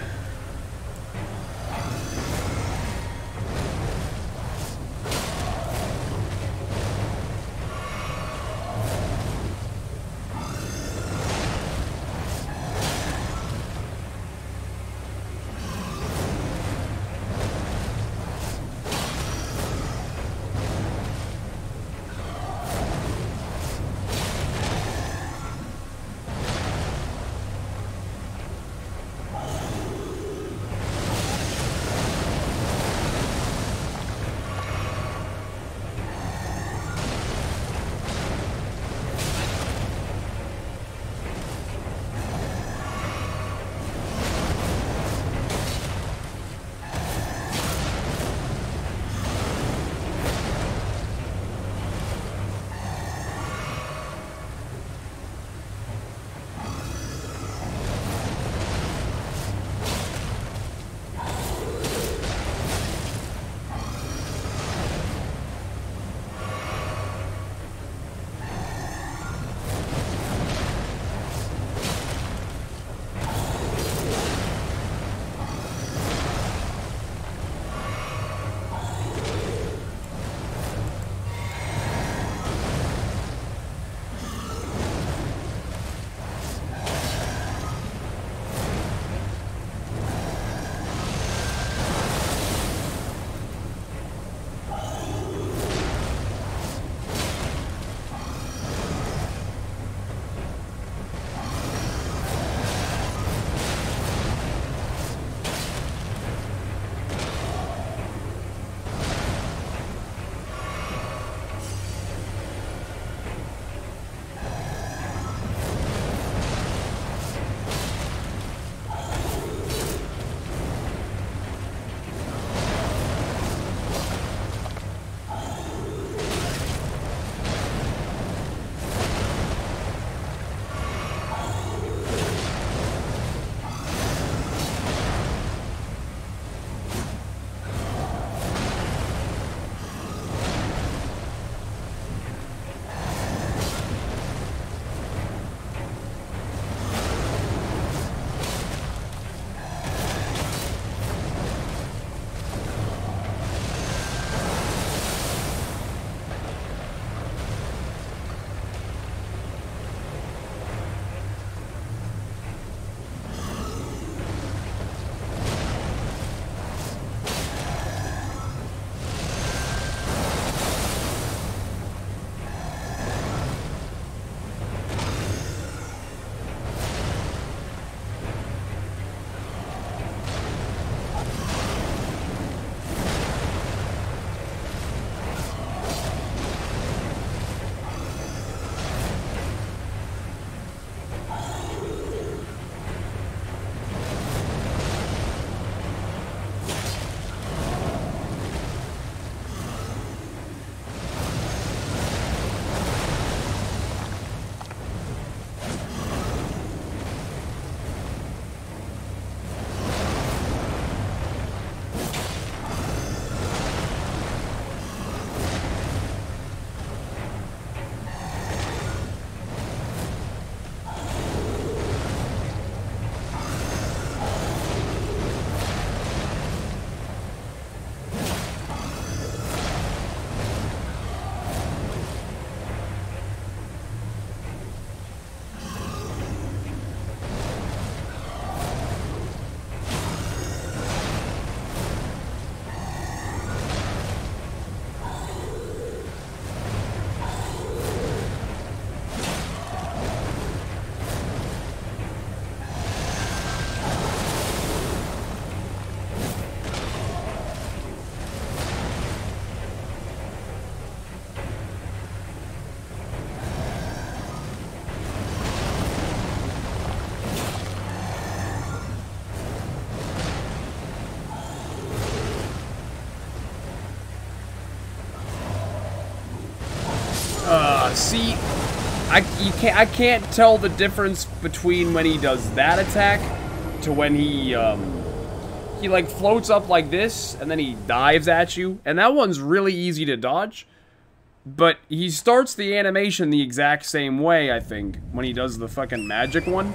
See, I can't tell the difference between when he does that attack to when he like floats up like this and then he dives at you, and that one's really easy to dodge. But he starts the animation the exact same way, I think, when he does the fucking magic one.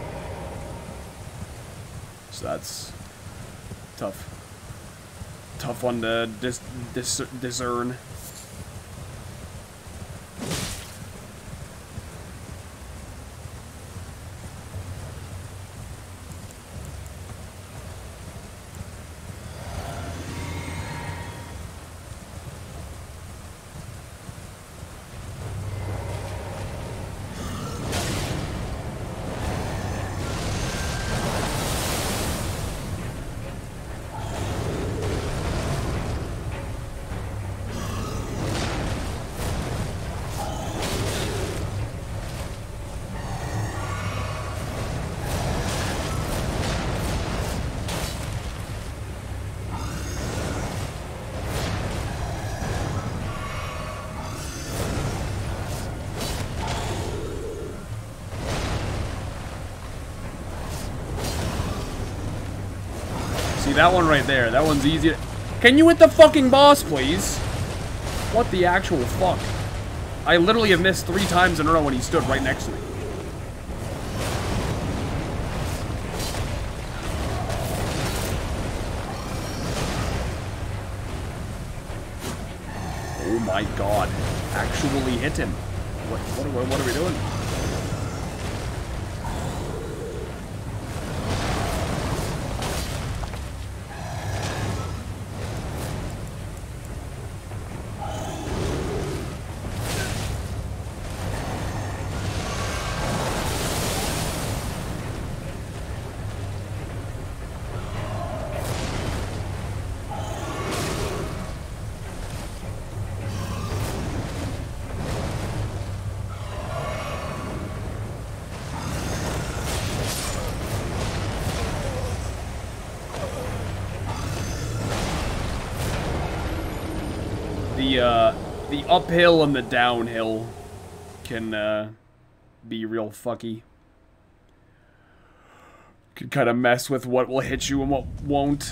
So that's tough. Tough one to discern. See, that one right there, that one's easy to... Can you hit the fucking boss, please? What the actual fuck? I literally have missed 3 times in a row when he stood right next to me. Oh my god. Actually hit him. What are we doing? The uphill and the downhill can be real fucky. Can kind of mess with what will hit you and what won't.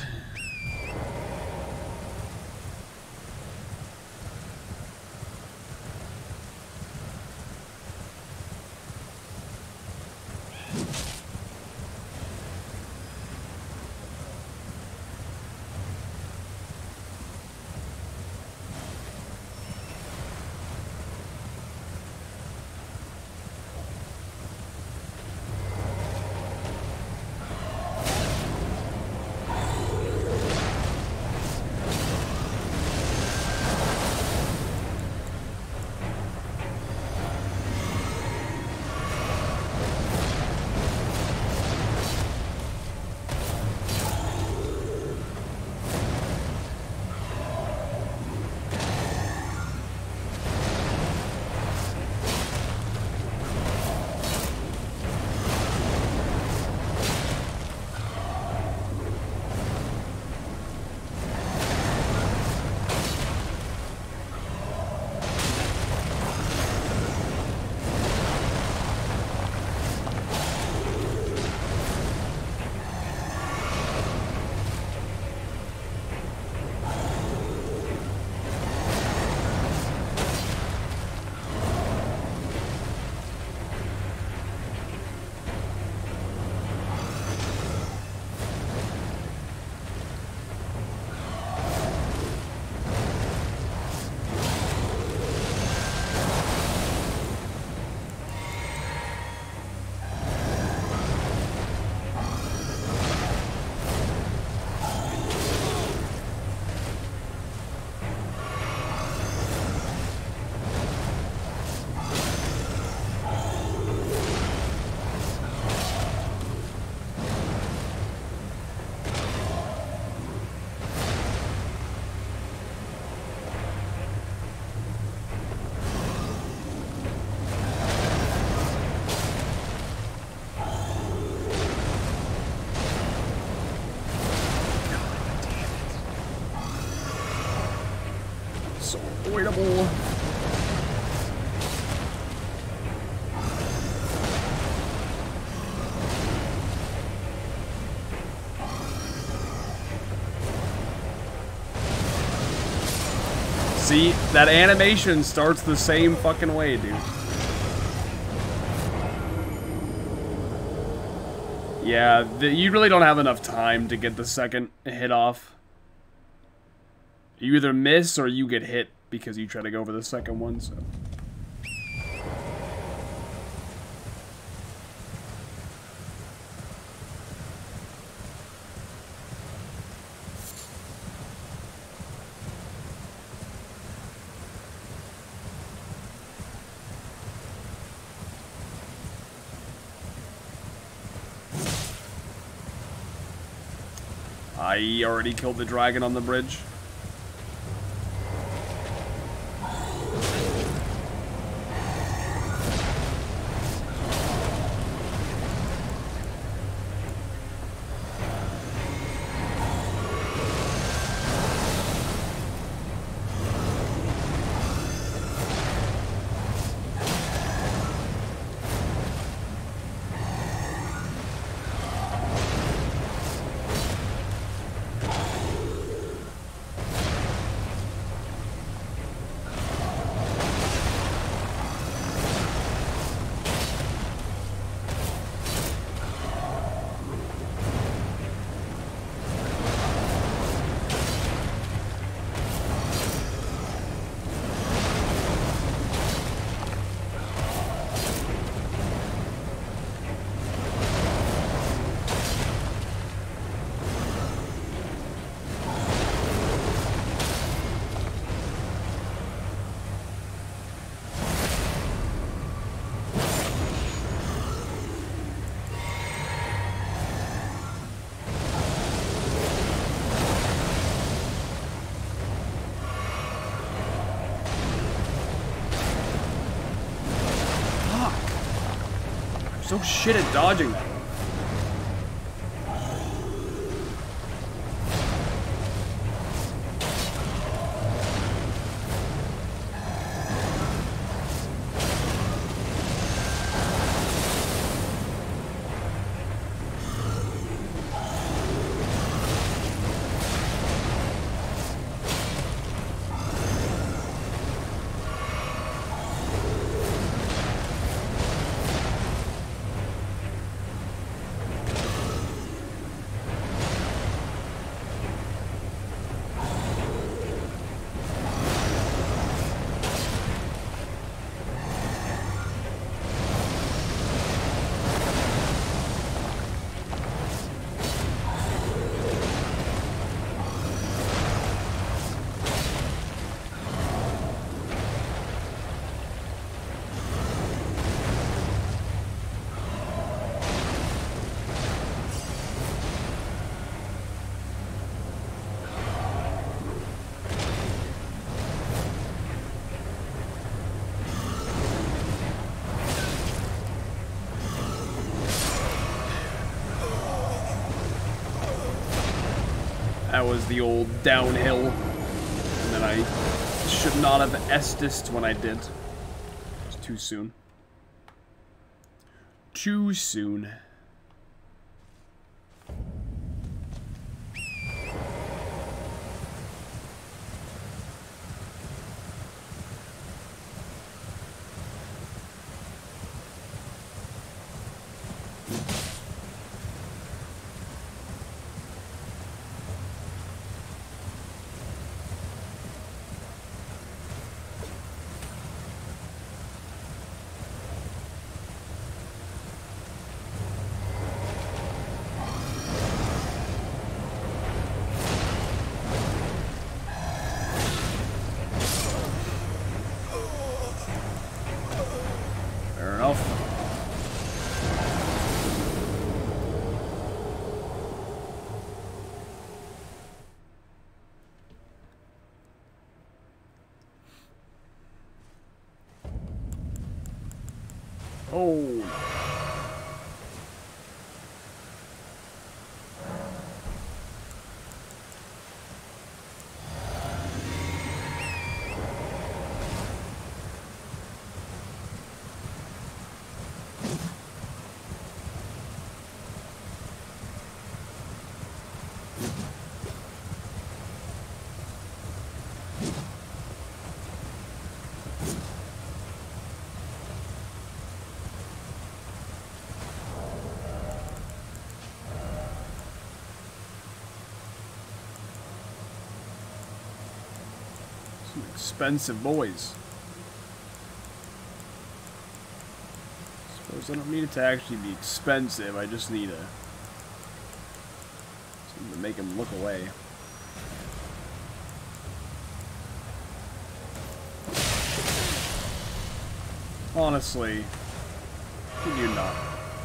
So avoidable. See, that animation starts the same fucking way, dude. Yeah, you really don't have enough time to get the second hit off. You either miss or you get hit because you try to go for the second one, so... I already killed the dragon on the bridge. So shit at dodging that. That was the old downhill. And then I should not have Estused when I did. It was too soon. Too soon. Oh. Some expensive boys. Suppose I don't need it to actually be expensive. I just need something to make him look away. Honestly, could you not?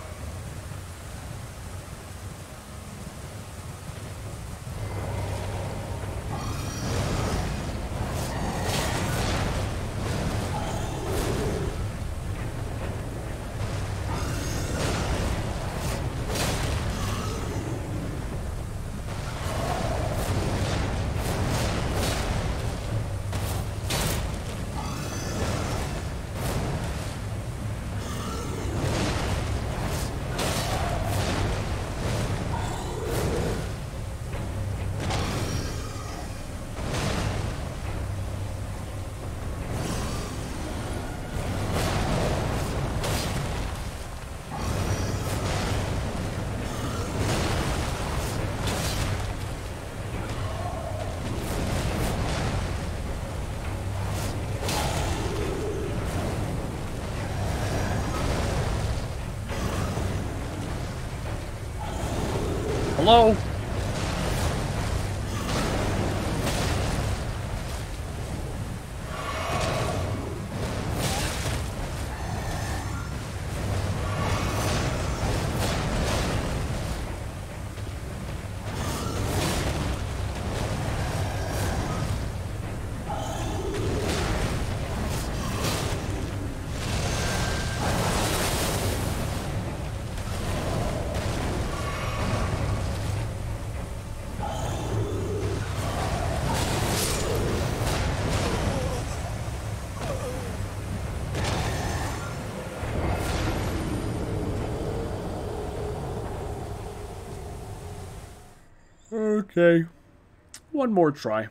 Hello? Okay. One more try.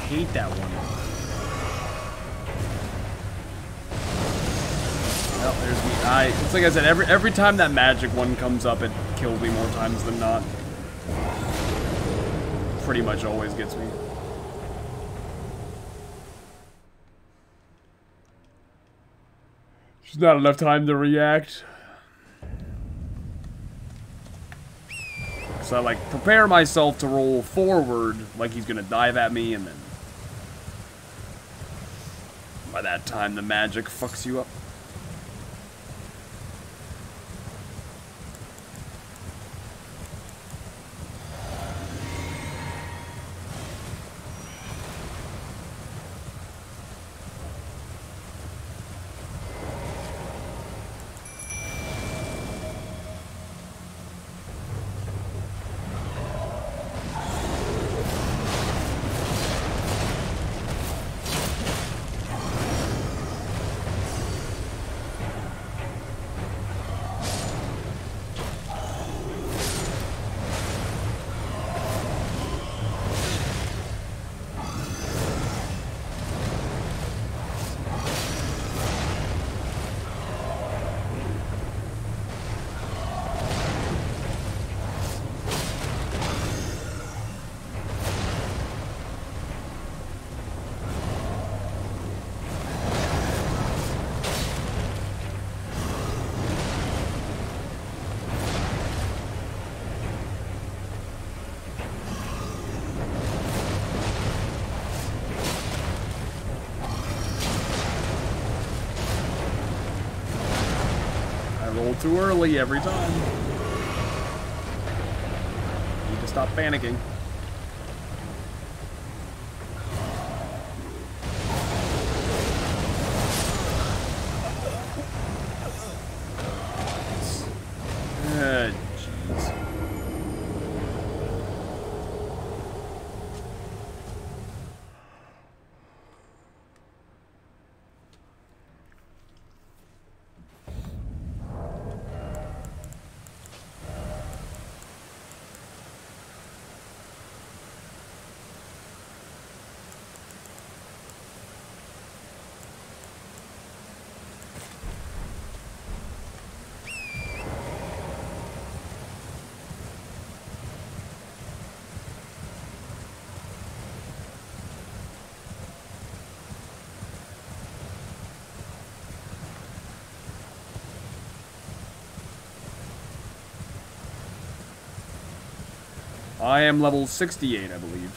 hate that one. Well, there's me. It's like I said, every time that magic one comes up, it kills me more times than not. Pretty much always gets me. There's not enough time to react. So I like prepare myself to roll forward like he's gonna dive at me, and then by that time the magic fucks you up. Too early every time. Need to stop panicking. Jeez. I am level 68, I believe.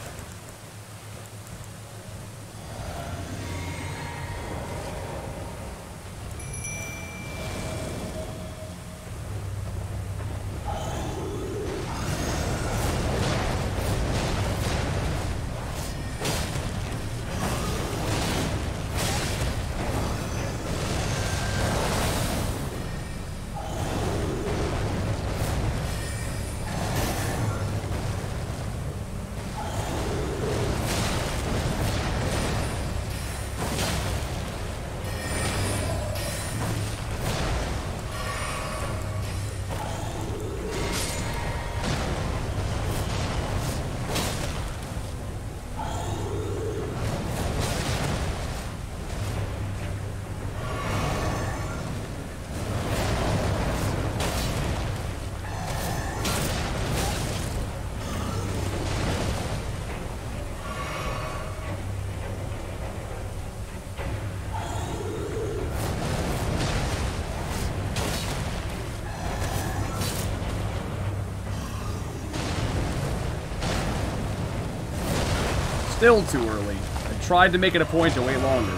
Still too early. I tried to make it a point to wait longer.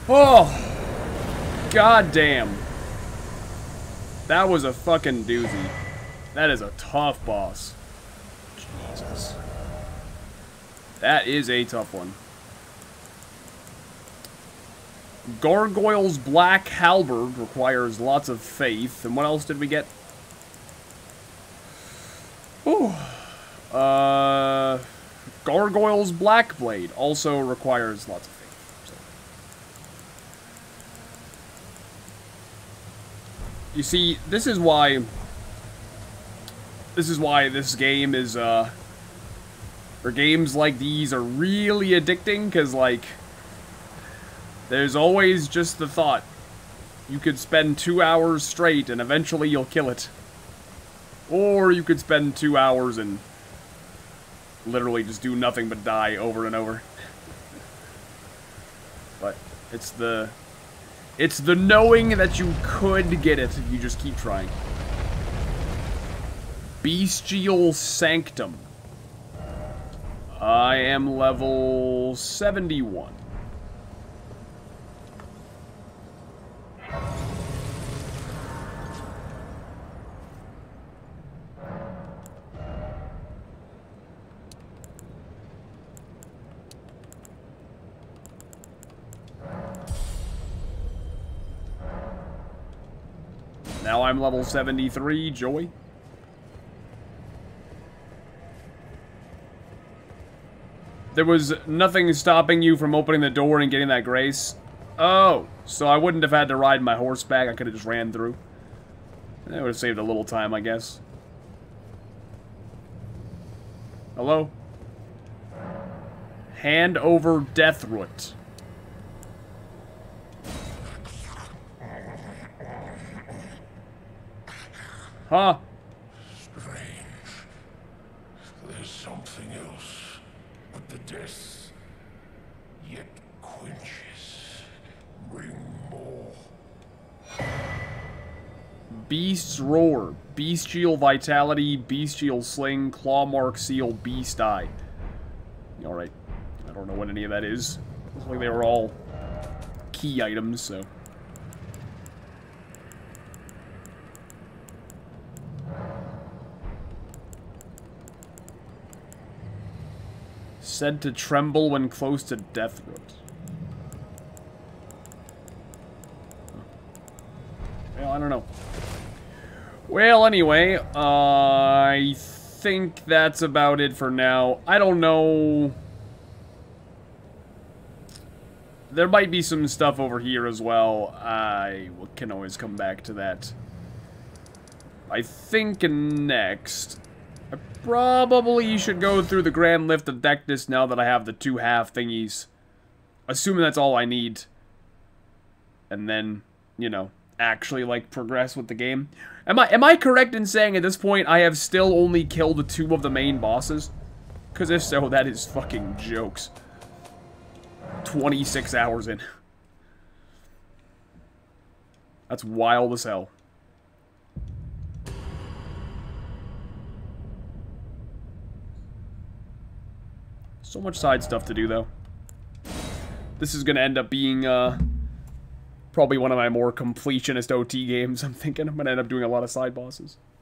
Oh, god damn. That was a fucking doozy. That is a tough boss. Jesus. That is a tough one. Gargoyle's Black Halberd requires lots of faith. And what else did we get? Ooh. Gargoyle's Black Blade also requires lots of faith. So. You see, this is why this game is, or games like these are really addicting, because, like, there's always just the thought, you could spend 2 hours straight and eventually you'll kill it. Or you could spend 2 hours and literally just do nothing but die over and over. But it's the knowing that you could get it if you just keep trying. Bestial Sanctum. I am level 71. Now I'm level 73, joy. There was nothing stopping you from opening the door and getting that grace. Oh, so I wouldn't have had to ride my horse back. I could have just ran through. That would have saved a little time, I guess. Hello? Hand over Deathroot. Huh? Strange. There's something else, but the death yet quenches. Bring more. Beast's Roar, Bestial Vitality, Bestial Sling, Clawmark Seal, Beast Eye. Alright. I don't know what any of that is. Looks like they were all key items, so. Said to tremble when close to Deathroot. Well, I don't know. Well, anyway, I think that's about it for now. I don't know. There might be some stuff over here as well. I can always come back to that. I think next, I probably should go through the Grand Lift of Dectus now that I have the 2 half thingies. Assuming that's all I need. And then, you know, actually, like, progress with the game. Am I correct in saying at this point I have still only killed 2 of the main bosses? Because if so, that is fucking jokes. 26 hours in. That's wild as hell. So much side stuff to do, though. This is gonna end up being, probably one of my more completionist OT games, I'm thinking. I'm gonna end up doing a lot of side bosses.